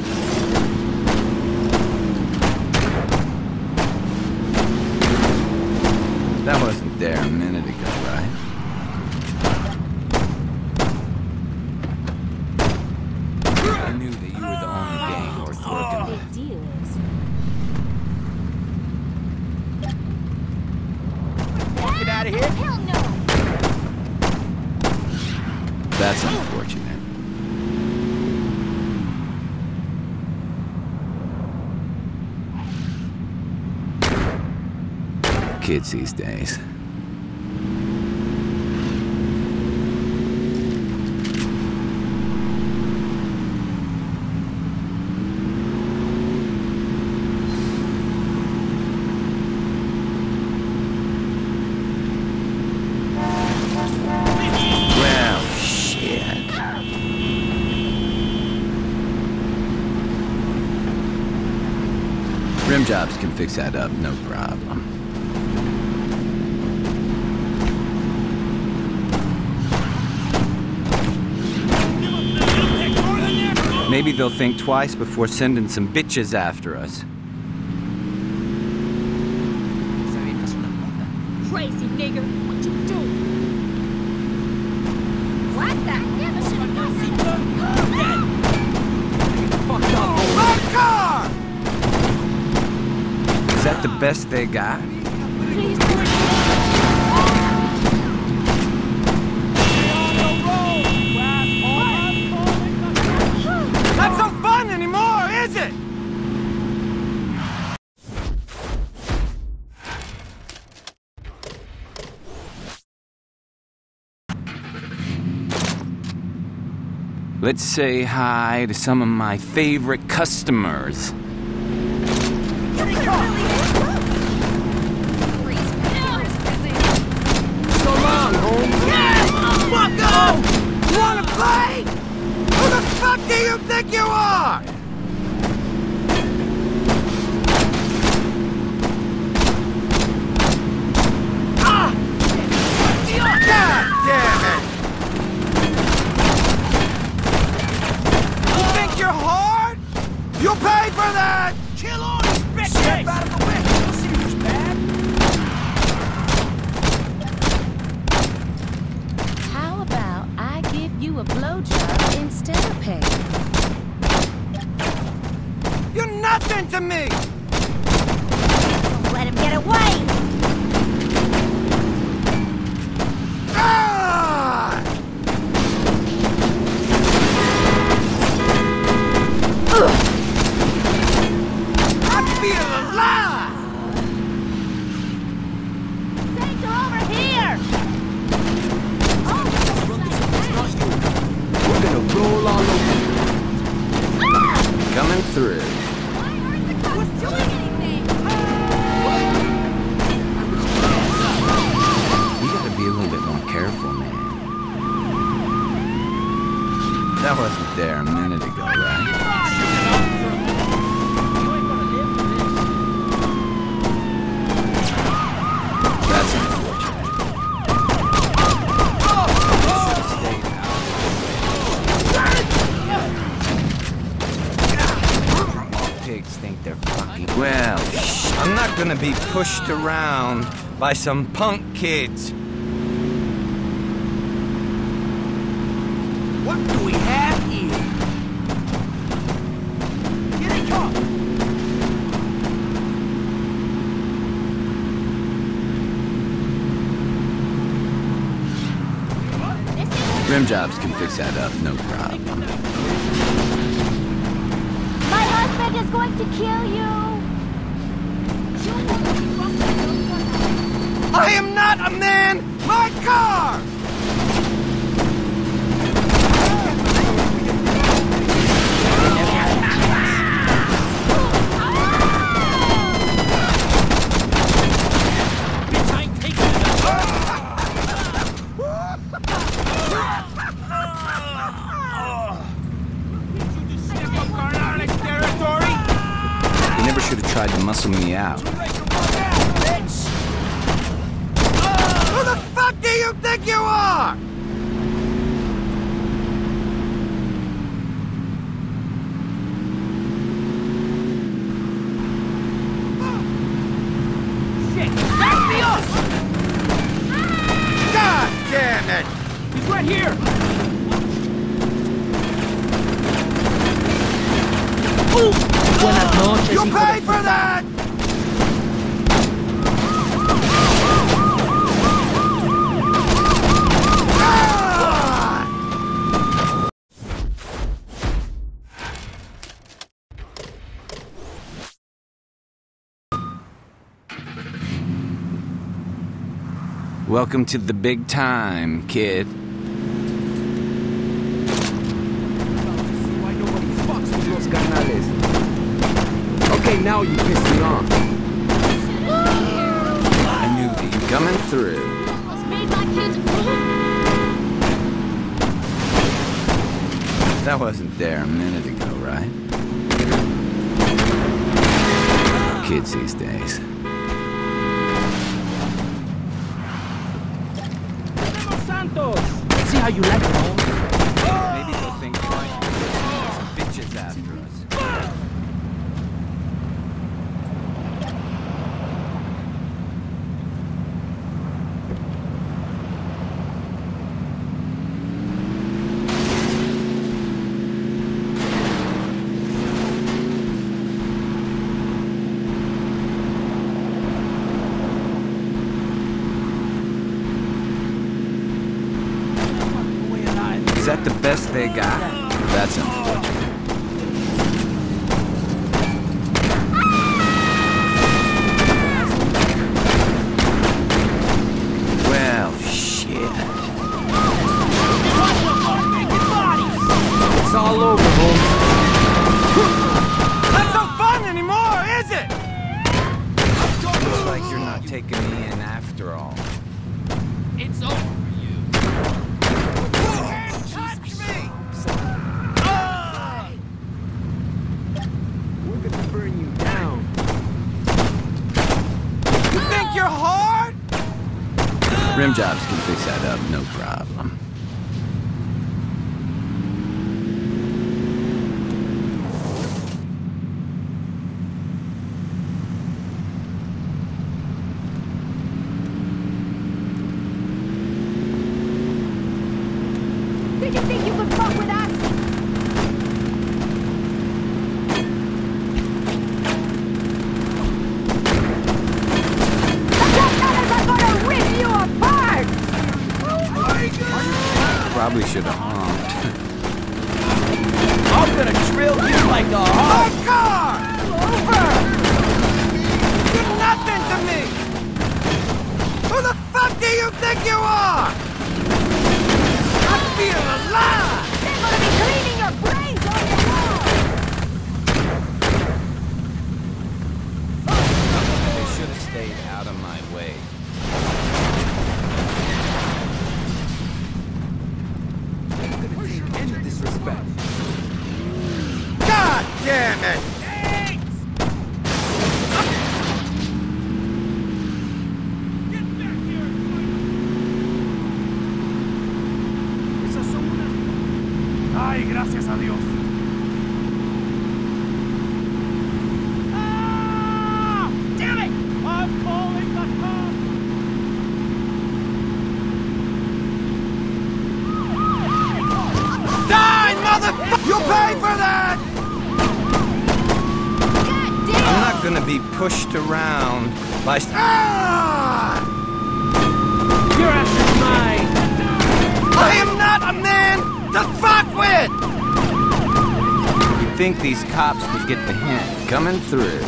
That wasn't there a minute ago, right? I knew that you were the only gang worth working with. Big deal is. Get out of here. Hell no! That's unfortunate. Kids these days. Rim jobs can fix that up, no problem. Maybe they'll think twice before sending some bitches after us. Crazy nigger, what you do? What the hell? Fucked up. My car! Is that the best they got? Please Not so fun anymore, is it? Let's say hi to some of my favorite customers. So long, Holmes. Yeah, motherfucker! You wanna play? Who the fuck do you think you are? Ah! God damn it! You think you're hard? You'll pay for that! Kill all these bitches! Step out of the way! You'll see who's bad. How about I give you a blowjob instead of pay? You're nothing to me! Don't let him get away! Ah! I feel alive! Saints are over here! We're gonna roll all over. Coming through. Who's doing anything? You gotta be a little bit more careful, man. That wasn't there a minute ago, right? That's unfortunate. All pigs think they're fucking... Well, I'm not gonna be pushed around by some punk kids. What do we have here? Here they come! Rim jobs can fix that up, no problem. My husband is going to kill you! I am not a man! My car! You never should have tried to muscle me out. Who the fuck do you think you are? Shit! That's me up! God damn it! He's right here! Buenas noches, You hijo pay de for that! Welcome to the big time, kid. Why nobody fucks with Los Canales? Okay, now you piss me off. I knew you coming through. Almost made my kids... That wasn't there a minute ago, right? Kids these days. Santos! See how you like it, Holmes? Maybe they'll think twice before sending some bitches after us. Is that the best they got? That's unfortunate. Well, shit. Rim jobs can fix that up, no problem. Did you think you could fuck with us? Probably should have honked. I'm gonna drill you like a hog. My car! Over! You're nothing to me! Who the fuck do you think you are? I feel alive! They're gonna be cleaning your brains on your wall! They should have stayed out of my way. Any disrespect. God damn it! Ay, gracias a Dios. Ah! Damn it! I'm calling the cops! Die, motherfucker! You'll pay for that! I'm not gonna be pushed around by... Ah! Your ass is mine! I am not a man to fuck with! You think these cops would get the hint? Coming through.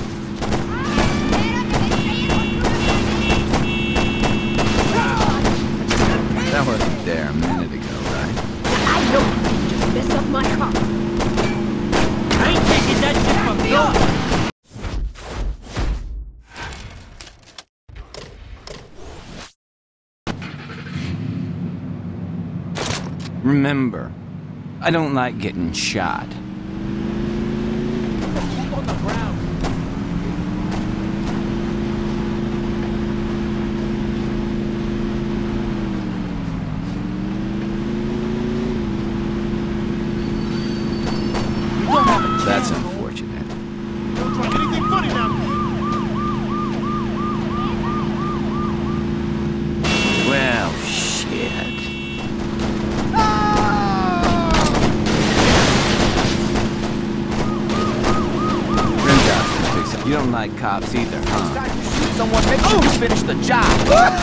That wasn't there a minute ago, right? I know you just messed up my car. I ain't taking that shit from you! Remember, I don't like getting shot. Keep on the ground. That's unfortunate. Don't try anything funny now. Well, shit. Rim jobs can fix it. You don't like cops either, huh? Someone make sure you finish the job.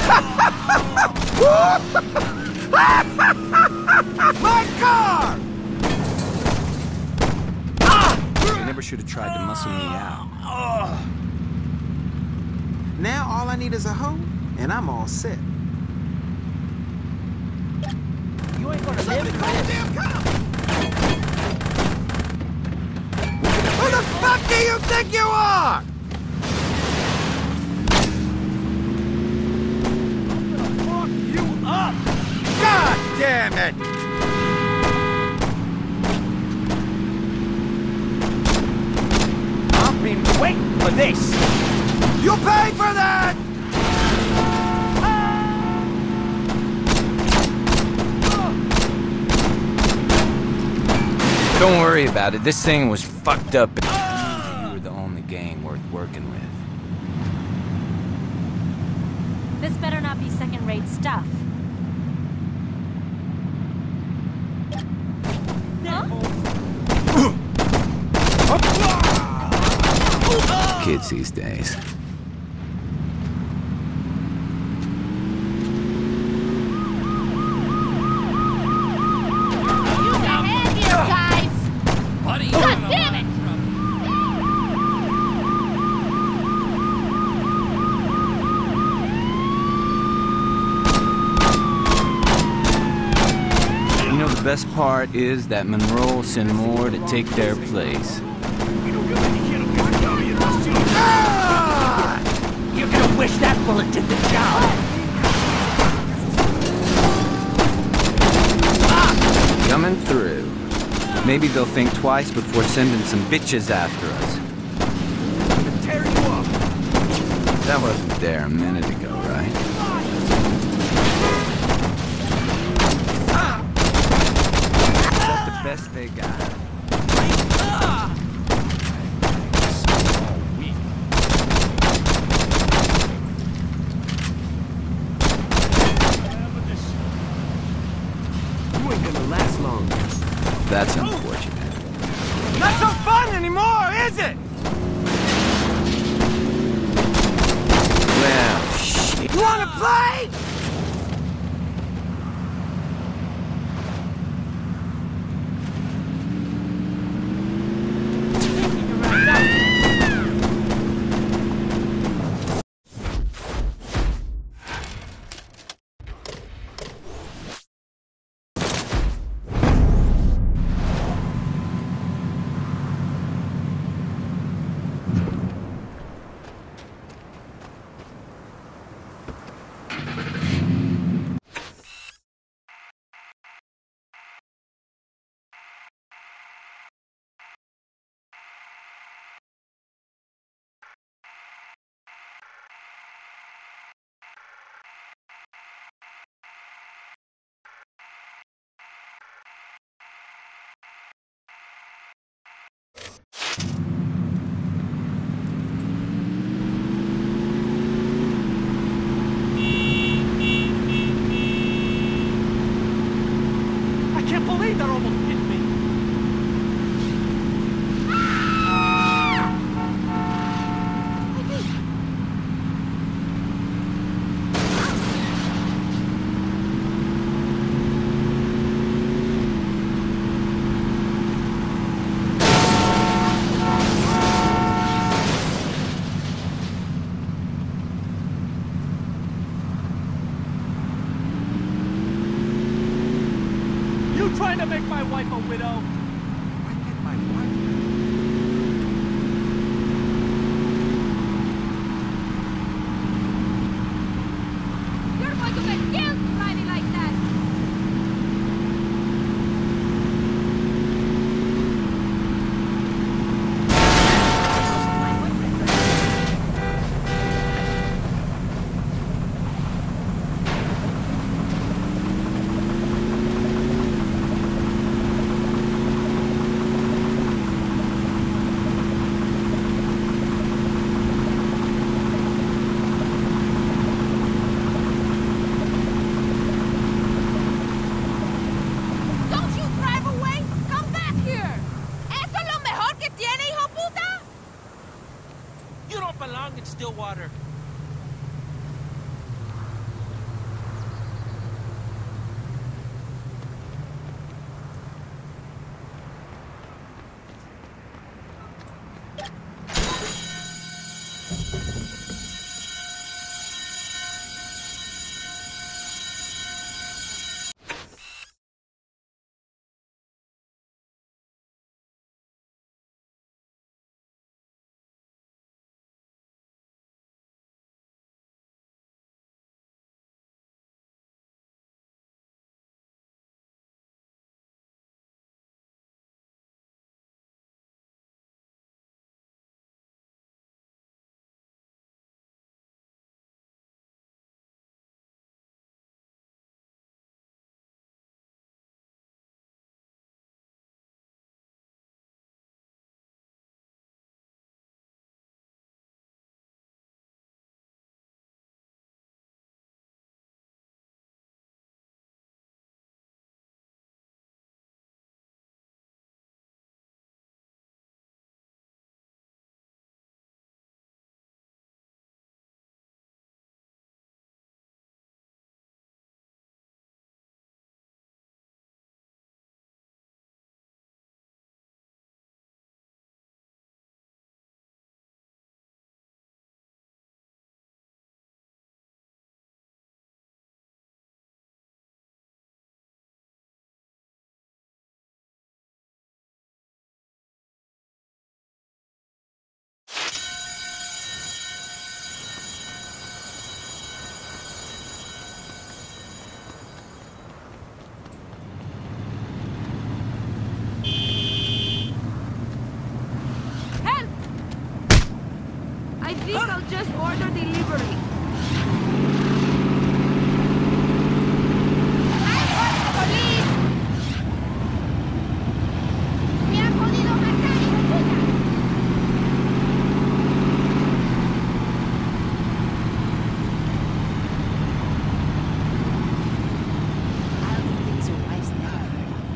My car! You never should have tried to muscle me out. Now all I need is a hoe, and I'm all set. You ain't gonna live in this. Who the fuck do you think you are? Fuck you up! God damn it! I've been waiting for this! You'll pay for that! Don't worry about it. This thing was fucked up. You were the only gang worth working with. This better not be second-rate stuff. Kids these days. God damn it! You know, the best part is that Monroe will send more to take their place. You're gonna wish that bullet did the job! Coming through. Maybe they'll think twice before sending some bitches after us. Tear you up! That wasn't there a minute ago, right? last long. That's unfortunate. Not so fun anymore, is it? Well, shit. You wanna play? That almost hit me. You trying to make my wife a widow? I get my wife. You're going to get killed riding like that. In Stillwater. I think I'll just order delivery. ¡Police! ¡Me han podido matar, hijo puta! I don't think things are wise now.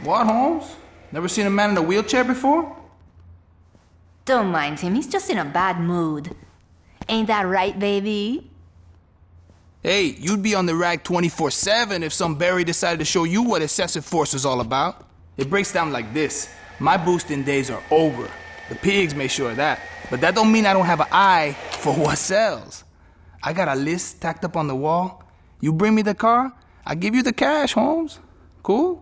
What, Holmes? Never seen a man in a wheelchair before? Don't mind him, he's just in a bad mood. Ain't that right, baby? Hey, you'd be on the rag 24/7 if some Barry decided to show you what excessive force is all about. It breaks down like this. My boosting days are over. The pigs make sure of that. But that don't mean I don't have an eye for what sells. I got a list tacked up on the wall. You bring me the car, I give you the cash, Holmes. Cool?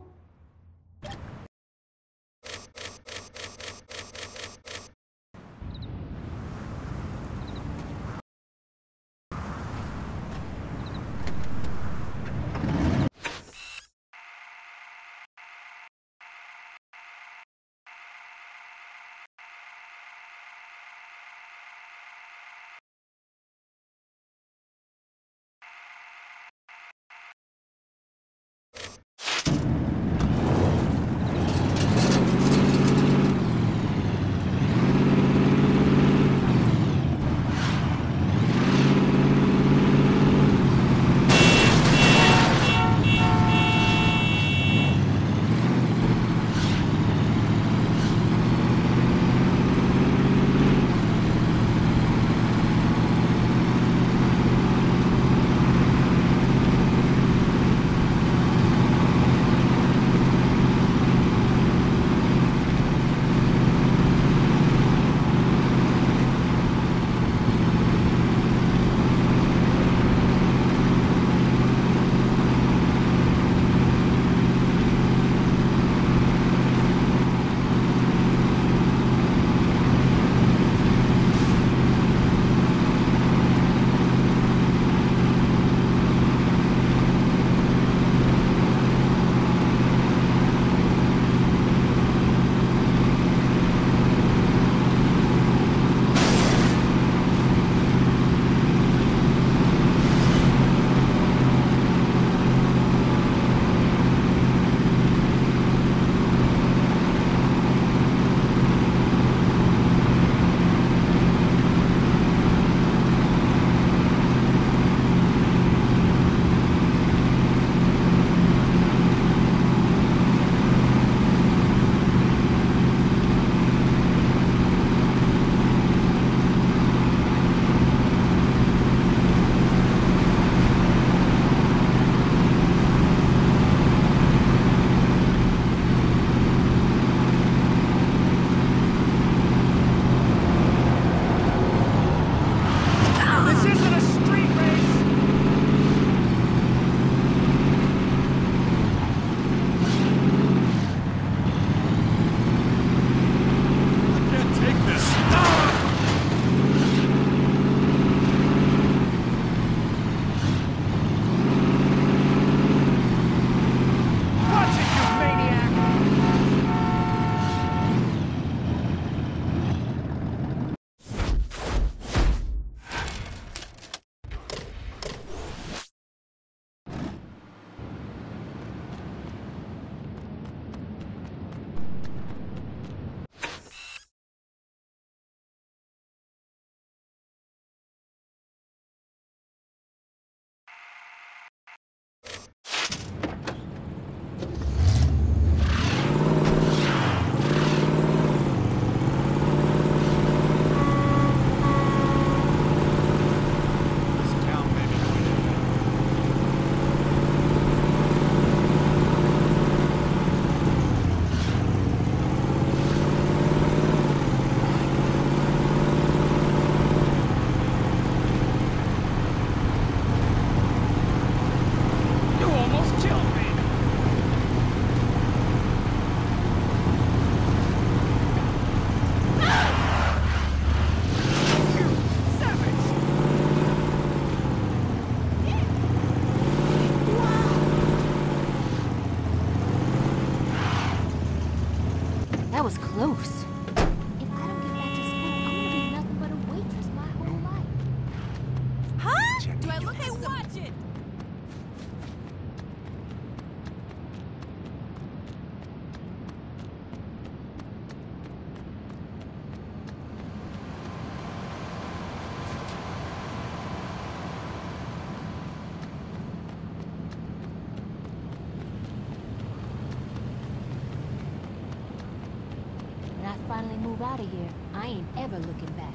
finally move out of here, I ain't ever looking back.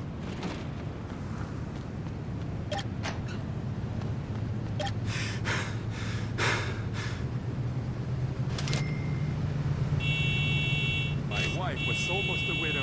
My wife was almost a widow.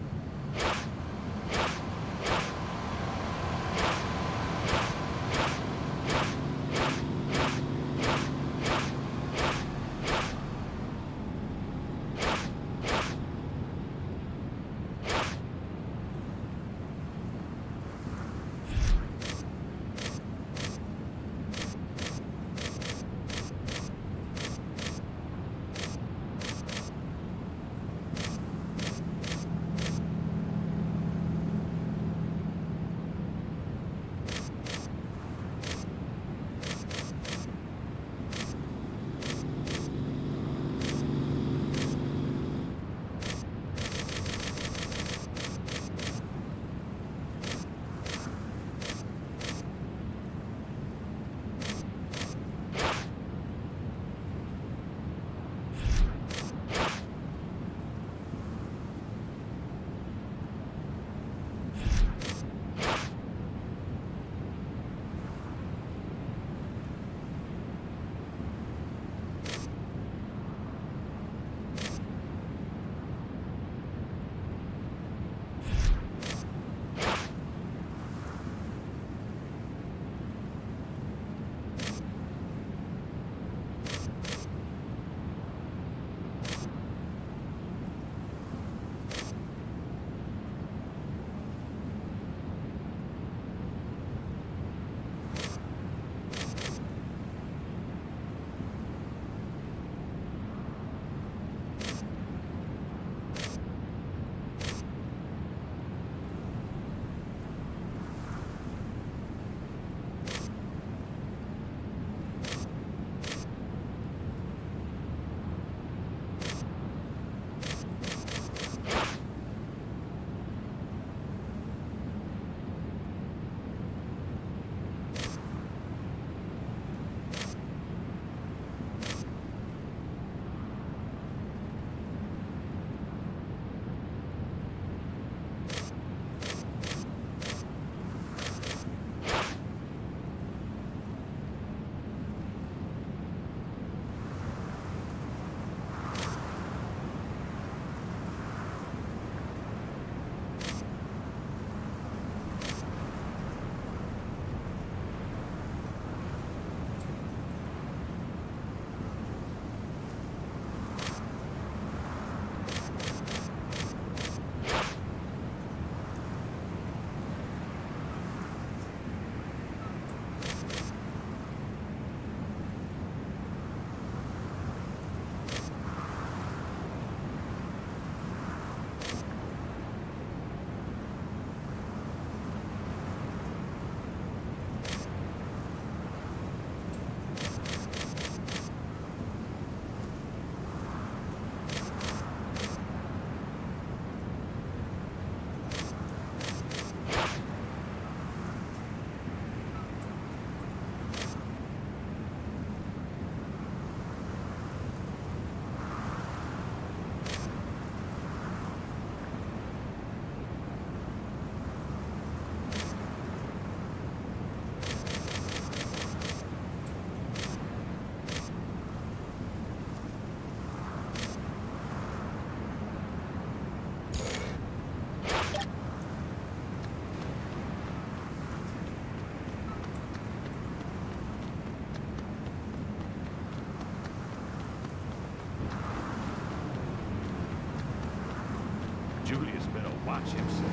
Julius better watch himself.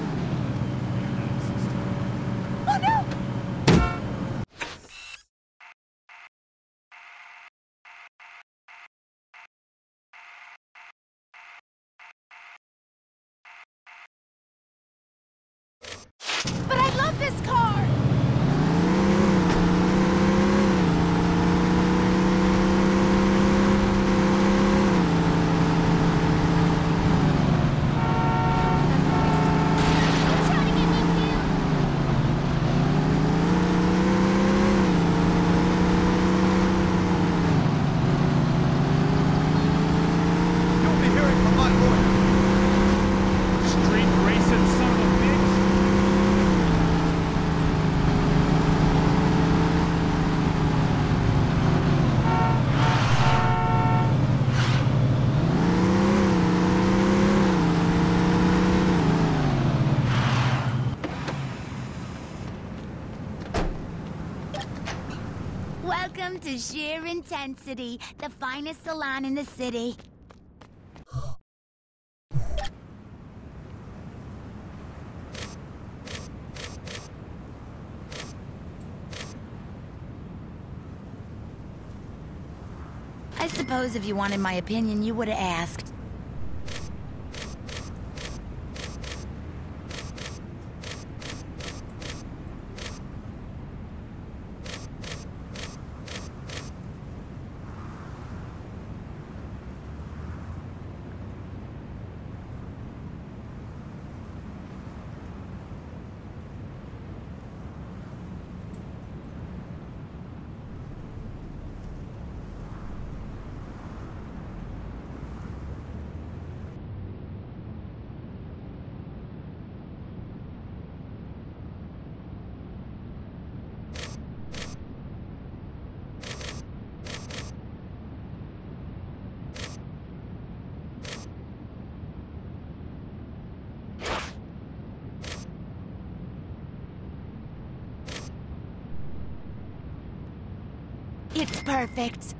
Oh no! But I love this car! Welcome to Sheer Intensity, the finest salon in the city. I suppose if you wanted my opinion, you would have asked. It's perfect.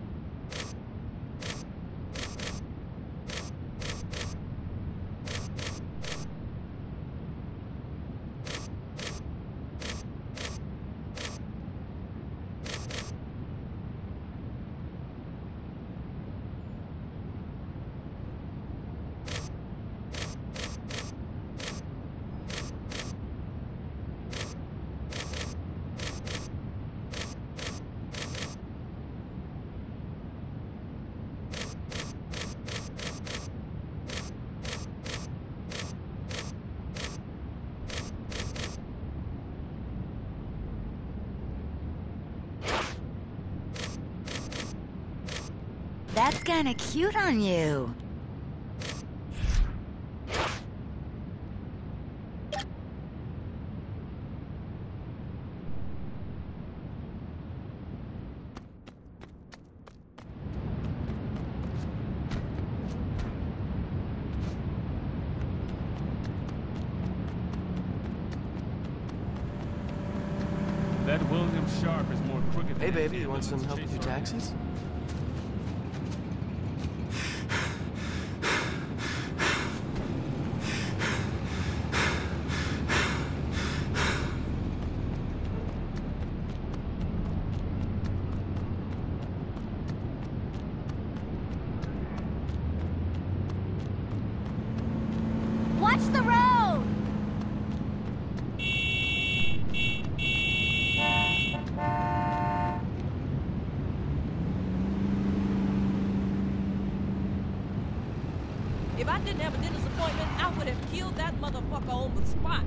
That's kinda cute on you. That William Sharp is more crooked than... Hey, baby, you want some help with your taxes? Watch the road! If I didn't have a dentist appointment, I would have killed that motherfucker on the spot.